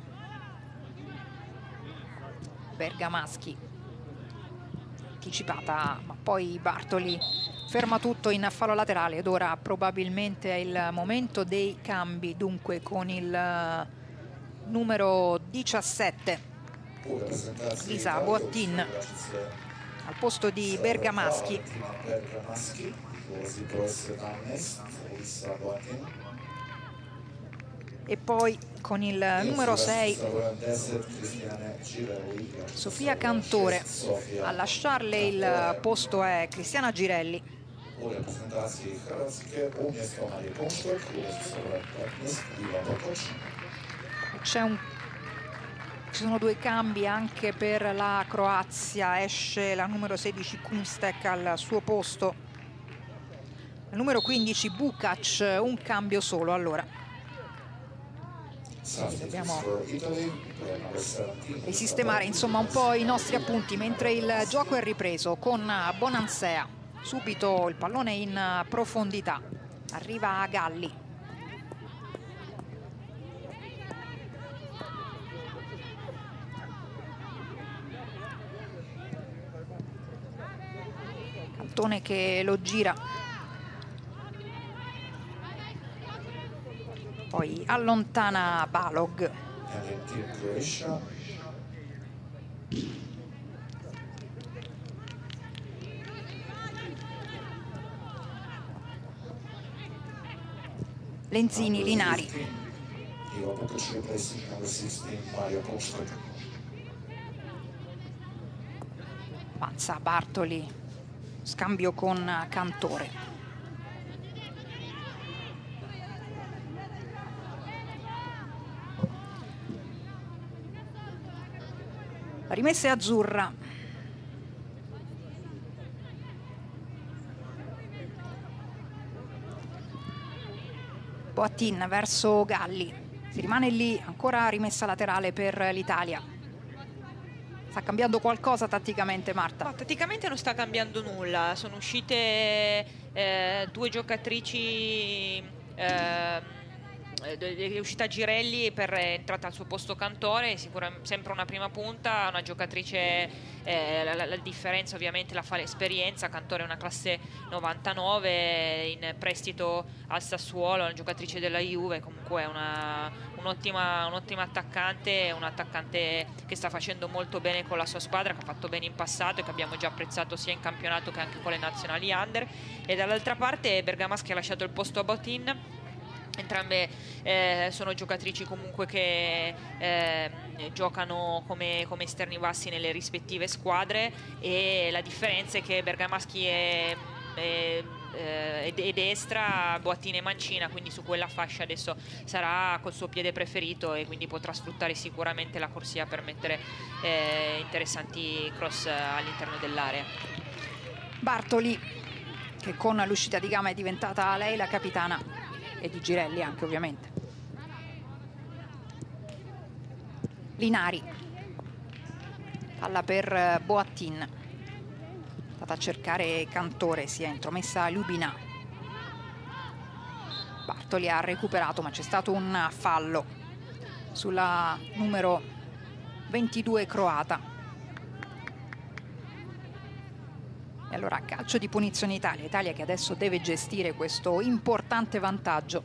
S5: Bergamaschi, anticipata, ma poi Bartoli ferma tutto in fallo laterale ed ora probabilmente è il momento dei cambi, dunque con il numero 17 Lisa Boattin al posto di Bergamaschi. E poi con il numero 6 Sofia Cantore. A lasciarle il posto è Cristiana Girelli. Ci sono due cambi anche per la Croazia, esce la numero 16 Kunstek al suo posto, il numero 15 Bukac, un cambio solo allora. Dobbiamo risistemare insomma un po' i nostri appunti mentre il gioco è ripreso con Bonansea, subito il pallone in profondità, arriva Galli. Cantone che lo gira, poi allontana Balog. Lenzini, Linari. Avanza Bartoli, scambio con Cantore. La rimessa è azzurra. Boattin verso Galli, si rimane lì, ancora rimessa laterale per l'Italia. Sta cambiando qualcosa tatticamente, Marta?
S9: No, tatticamente non sta cambiando nulla, sono uscite due giocatrici è uscita Girelli per entrata al suo posto Cantore, sempre una prima punta, una giocatrice, la differenza ovviamente la fa l'esperienza. Cantore è una classe 99, in prestito al Sassuolo, una giocatrice della Juve, comunque un'ottima attaccante, un attaccante che sta facendo molto bene con la sua squadra, che ha fatto bene in passato e che abbiamo già apprezzato sia in campionato che anche con le nazionali under. E dall'altra parte Bergamaschi ha lasciato il posto a Botin. Entrambe sono giocatrici comunque che giocano come esterni bassi nelle rispettive squadre, e la differenza è che Bergamaschi è destra, Boattin e mancina, quindi su quella fascia adesso sarà col suo piede preferito e quindi potrà sfruttare sicuramente la corsia per mettere interessanti cross all'interno dell'area.
S5: Bartoli, che con l'uscita di gamma è diventata lei la capitana, e di Girelli anche ovviamente. Linari, palla per Boattin, stata a cercare Cantore, si è intromessa Ljubina. Bartoli ha recuperato, ma c'è stato un fallo sulla numero 22 croata. E allora calcio di punizione Italia che adesso deve gestire questo importante vantaggio.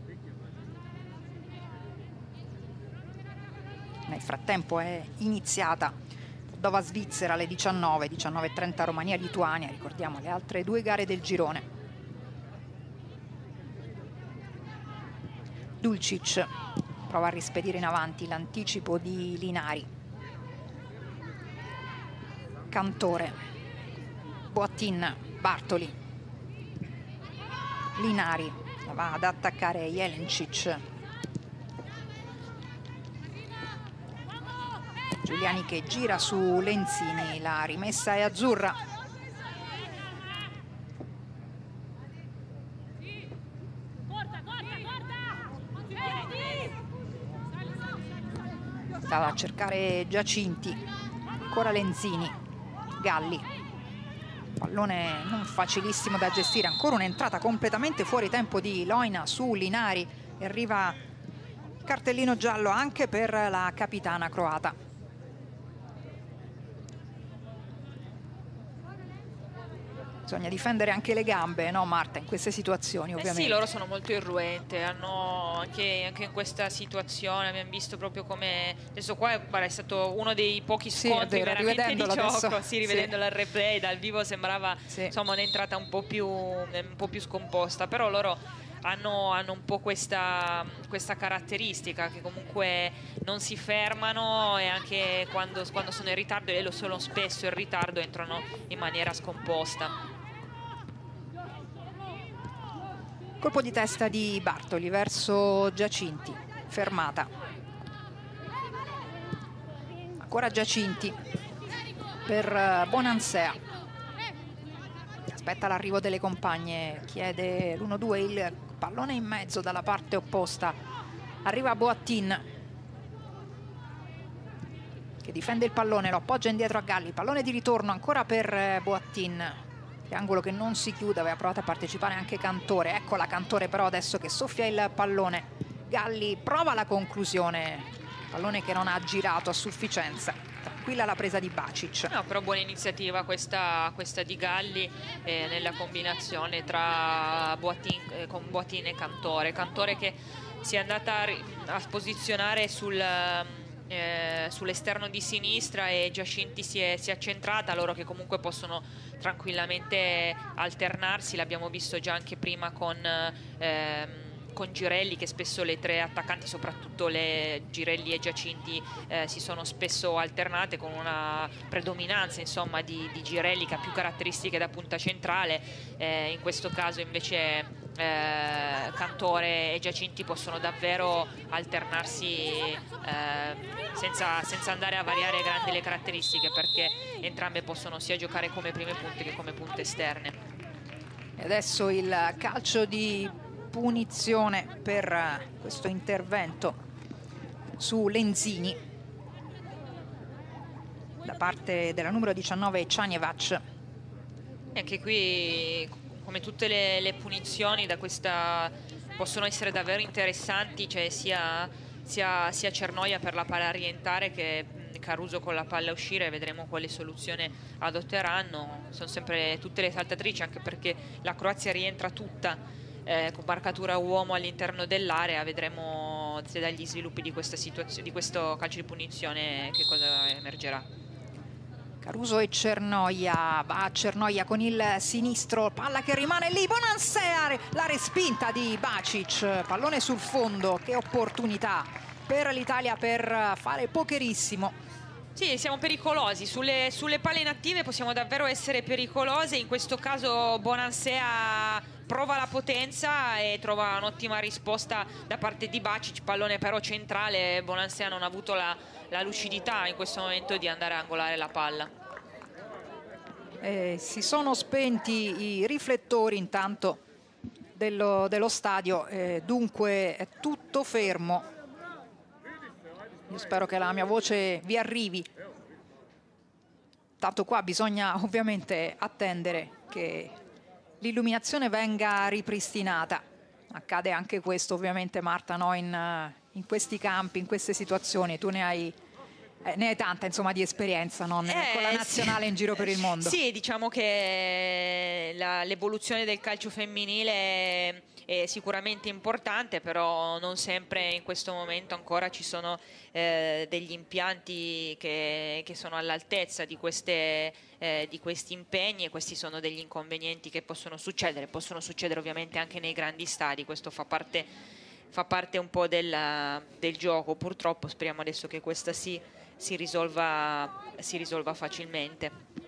S5: Nel frattempo è iniziata Moldova-Svizzera alle 19:30 Romania-Lituania, ricordiamo le altre due gare del girone. Dulcic prova a rispedire in avanti l'anticipo di Linari. Cantore, Boattin, Bartoli, Linari va ad attaccare Jelencic. Giuliani che gira su Lenzini, la rimessa è azzurra. Stava a cercare Giacinti, ancora Lenzini, Galli. Pallone non facilissimo da gestire, ancora un'entrata completamente fuori tempo di Loina su Linari e arriva cartellino giallo anche per la capitana croata. Bisogna difendere anche le gambe, no Marta, in queste situazioni ovviamente.
S9: Sì, loro sono molto irruente, hanno anche in questa situazione abbiamo visto proprio come adesso qua guarda, è stato uno dei pochi scontri veramente di gioco. Sì, rivedendolo al replay dal vivo sembrava insomma un'entrata un po' più scomposta, però loro hanno un po' questa caratteristica che comunque non si fermano, e anche quando sono in ritardo, e lo sono spesso in ritardo, entrano in maniera scomposta.
S5: Colpo di testa di Bartoli verso Giacinti, fermata. Ancora Giacinti per Bonansea. Aspetta l'arrivo delle compagne, chiede l'1-2, il pallone in mezzo dalla parte opposta. Arriva Boattin che difende il pallone, lo appoggia indietro a Galli. Pallone di ritorno ancora per Boattin. Triangolo che non si chiude, aveva provato a partecipare anche Cantore. Eccola Cantore però adesso che soffia il pallone. Galli prova la conclusione, pallone che non ha girato a sufficienza. Tranquilla la presa di Bacic.
S9: No, però buona iniziativa questa di Galli nella combinazione tra con Boattin e Cantore. Cantore che si è andata a posizionare sull'esterno di sinistra, e Giacinti si è accentrata, loro che comunque possono tranquillamente alternarsi. L'abbiamo visto già anche prima con Girelli, che spesso le tre attaccanti, soprattutto le Girelli e Giacinti, si sono spesso alternate, con una predominanza insomma di Girelli che ha più caratteristiche da punta centrale. In questo caso invece Cantore e Giacinti possono davvero alternarsi senza andare a variare grandi le caratteristiche, perché entrambe possono sia giocare come prime punte che come punte esterne.
S5: E adesso il calcio di punizione per questo intervento su Lenzini da parte della numero 19 Cianievac.
S9: E anche qui, come tutte le punizioni da questa possono essere davvero interessanti, cioè sia Cernoia per la palla rientrare che Caruso con la palla uscire. Vedremo quale soluzione adotteranno. Sono sempre tutte le saltatrici, anche perché la Croazia rientra tutta con marcatura uomo all'interno dell'area. Vedremo se dagli sviluppi di questa situazione, di questo calcio di punizione, che cosa emergerà.
S5: Caruso e Cernoia, va Cernoia con il sinistro, palla che rimane lì, Bonansea, la respinta di Bacic, pallone sul fondo, che opportunità per l'Italia per fare pokerissimo.
S9: Sì, siamo pericolosi, sulle palle inattive possiamo davvero essere pericolosi. In questo caso Bonansea prova la potenza e trova un'ottima risposta da parte di Bacic, pallone però centrale. Bonansea non ha avuto la lucidità in questo momento di andare a angolare la palla.
S5: Si sono spenti i riflettori intanto dello stadio, dunque è tutto fermo. Io spero che la mia voce vi arrivi. Tanto qua bisogna ovviamente attendere che l'illuminazione venga ripristinata. Accade anche questo ovviamente, Marta, no? In questi campi, in queste situazioni tu ne hai tanta, insomma, di esperienza, no? Con la nazionale in giro per il mondo.
S9: Sì, diciamo che l'evoluzione del calcio femminile è sicuramente importante, però non sempre in questo momento ancora ci sono degli impianti che sono all'altezza di questi impegni, e questi sono degli inconvenienti che possono succedere ovviamente anche nei grandi stadi. Questo fa parte un po' del gioco, purtroppo. Speriamo adesso che questa si risolva facilmente.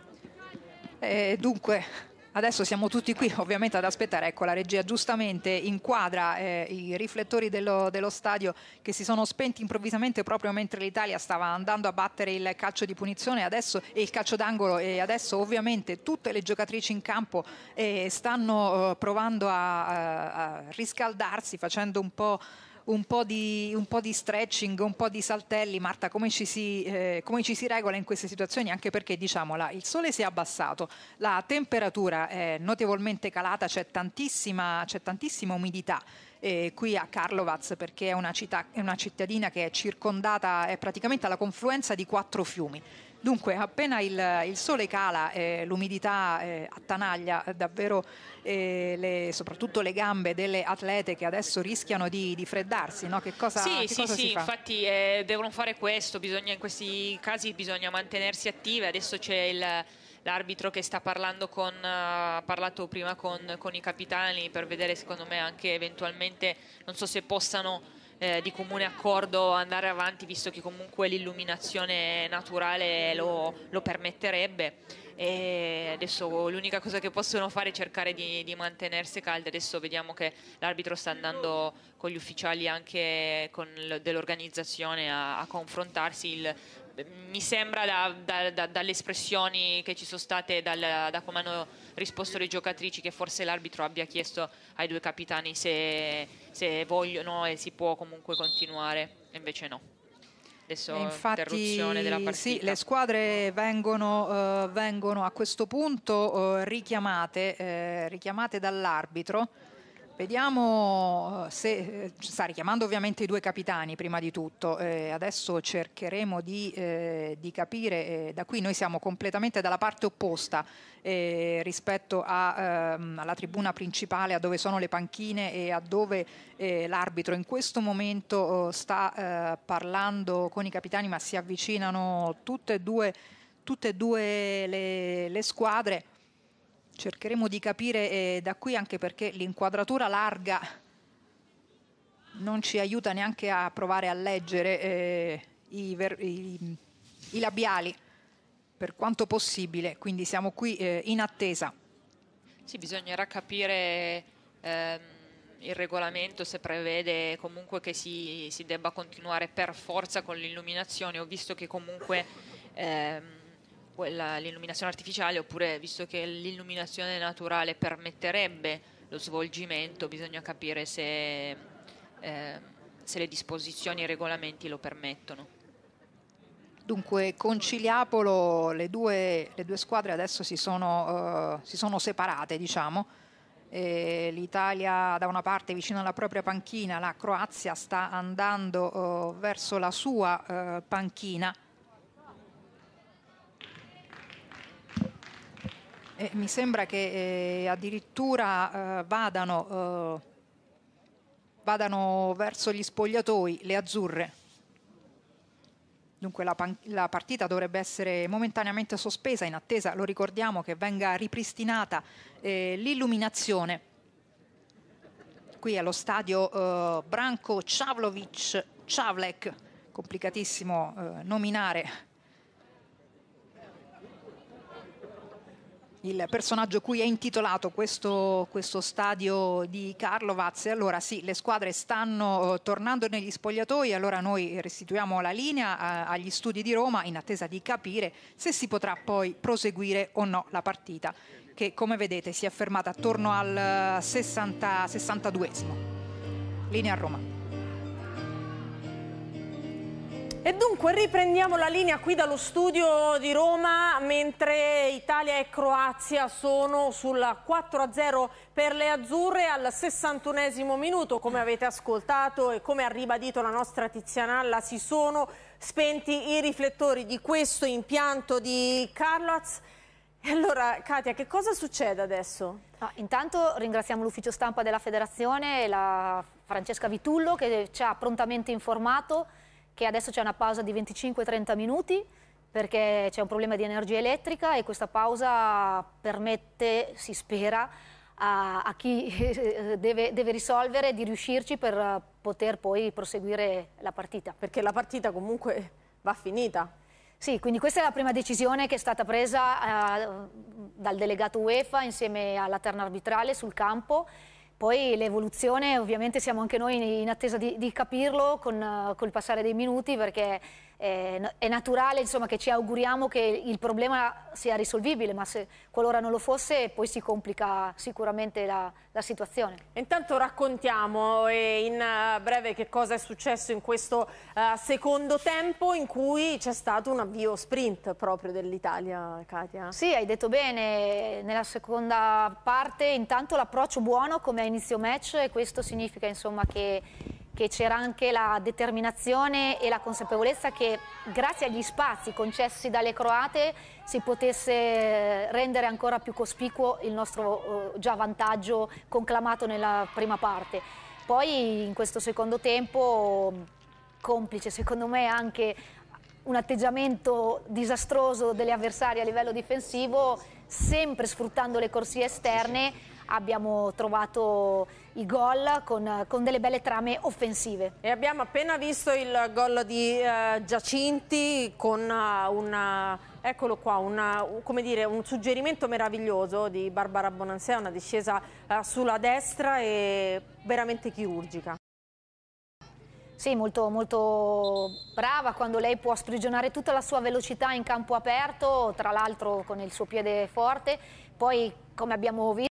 S5: Dunque adesso siamo tutti qui ovviamente ad aspettare. Ecco, la regia giustamente inquadra i riflettori dello stadio che si sono spenti improvvisamente proprio mentre l'Italia stava andando a battere il calcio di punizione e il calcio d'angolo, e adesso ovviamente tutte le giocatrici in campo stanno provando a riscaldarsi, facendo un po' di stretching, un po' di saltelli. Marta, come ci si regola in queste situazioni? Anche perché, diciamola, il sole si è abbassato, la temperatura è notevolmente calata, c'è tantissima umidità qui a Karlovac, perché è una cittadina che è circondata, è praticamente alla confluenza di 4 fiumi. Dunque appena il sole cala, l'umidità attanaglia davvero soprattutto le gambe delle atlete, che adesso rischiano di freddarsi, no? Che cosa si fa?
S9: Infatti devono fare questo, in questi casi bisogna mantenersi attive. Adesso c'è l'arbitro che sta parlando ha parlato prima con i capitani per vedere, secondo me, anche eventualmente, non so se possano di comune accordo andare avanti, visto che comunque l'illuminazione naturale lo permetterebbe. E adesso l'unica cosa che possono fare è cercare di mantenersi calde. Adesso vediamo che l'arbitro sta andando con gli ufficiali anche dell'organizzazione a confrontarsi. Mi sembra dalle espressioni che ci sono state, da come hanno risposto le giocatrici, che forse l'arbitro abbia chiesto ai due capitani se vogliono e si può comunque continuare, e invece no. Adesso interruzione della partita.
S5: Sì, le squadre vengono a questo punto richiamate dall'arbitro. Vediamo se sta richiamando ovviamente i due capitani prima di tutto. Adesso cercheremo di capire. Da qui noi siamo completamente dalla parte opposta rispetto alla tribuna principale, a dove sono le panchine e a dove l'arbitro in questo momento sta parlando con i capitani, ma si avvicinano tutte e due le squadre. Cercheremo di capire da qui, anche perché l'inquadratura larga non ci aiuta neanche a provare a leggere i labiali per quanto possibile, quindi siamo qui in attesa.
S9: Sì, bisognerà capire il regolamento se prevede comunque che si debba continuare per forza con l'illuminazione. Ho visto che comunque l'illuminazione artificiale, oppure visto che l'illuminazione naturale permetterebbe lo svolgimento, bisogna capire se le disposizioni e i regolamenti lo permettono.
S5: Dunque con Ciliapolo le due squadre adesso si sono separate, diciamo, L'Italia da una parte vicino alla propria panchina, la Croazia sta andando verso la sua panchina. Mi sembra che addirittura vadano verso gli spogliatoi le azzurre. Dunque la partita dovrebbe essere momentaneamente sospesa in attesa, lo ricordiamo, che venga ripristinata l'illuminazione. Qui allo stadio Branko Čavlović-Čavlek, complicatissimo nominare il personaggio cui è intitolato questo stadio di Karlovac. E allora sì, le squadre stanno tornando negli spogliatoi, allora noi restituiamo la linea agli studi di Roma in attesa di capire se si potrà poi proseguire o no la partita, che come vedete si è fermata attorno al 62esimo. Linea a Roma.
S1: E dunque riprendiamo la linea qui dallo studio di Roma, mentre Italia e Croazia sono sul 4-0 per le azzurre al 61esimo minuto. Come avete ascoltato e come ha ribadito la nostra Tiziana Alla, si sono spenti i riflettori di questo impianto di Karlovac. E allora, Katia, che cosa succede adesso?
S2: Intanto ringraziamo l'ufficio stampa della federazione, la Francesca Vitullo, che ci ha prontamente informato che adesso c'è una pausa di 25-30 minuti perché c'è un problema di energia elettrica, e questa pausa permette, si spera, a chi deve risolvere di riuscirci per poter poi proseguire la partita.
S1: Perché la partita comunque va finita.
S2: Sì, quindi questa è la prima decisione che è stata presa dal delegato UEFA insieme alla terna arbitrale sul campo. Poi l'evoluzione, ovviamente siamo anche noi in attesa di capirlo col passare dei minuti, perché è naturale, insomma, che ci auguriamo che il problema sia risolvibile, ma se qualora non lo fosse poi si complica sicuramente la situazione.
S1: Intanto raccontiamo in breve che cosa è successo in questo secondo tempo, in cui c'è stato un avvio sprint proprio dell'Italia, Katia.
S2: Sì, hai detto bene, nella seconda parte intanto l'approccio buono come a inizio match, e questo significa, insomma, che c'era anche la determinazione e la consapevolezza che grazie agli spazi concessi dalle croate si potesse rendere ancora più cospicuo il nostro già vantaggio conclamato nella prima parte. Poi in questo secondo tempo, complice secondo me anche un atteggiamento disastroso delle avversarie a livello difensivo, sempre sfruttando le corsie esterne, abbiamo trovato i gol con delle belle trame offensive.
S1: E abbiamo appena visto il gol di Giacinti con eccolo qua, come dire, un suggerimento meraviglioso di Barbara Bonansea, una discesa sulla destra e veramente chirurgica.
S2: Sì, molto, molto brava quando lei può sprigionare tutta la sua velocità in campo aperto, tra l'altro con il suo piede forte. Poi, come abbiamo visto,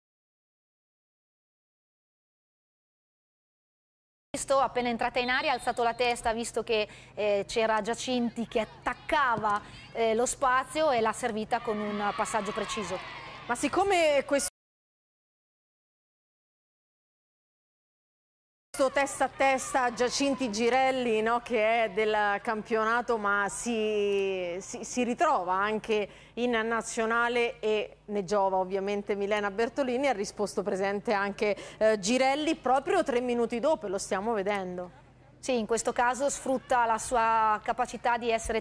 S2: appena entrata in aria ha alzato la testa, ha visto che c'era Giacinti che attaccava lo spazio e l'ha servita con un passaggio preciso.
S1: Ma siccome questo testa a testa Giacinti-Girelli, no, che è del campionato, ma si ritrova anche in nazionale, e ne giova ovviamente Milena Bertolini, ha risposto presente anche Girelli proprio 3 minuti dopo, e lo stiamo vedendo.
S2: Sì, in questo caso sfrutta la sua capacità di essere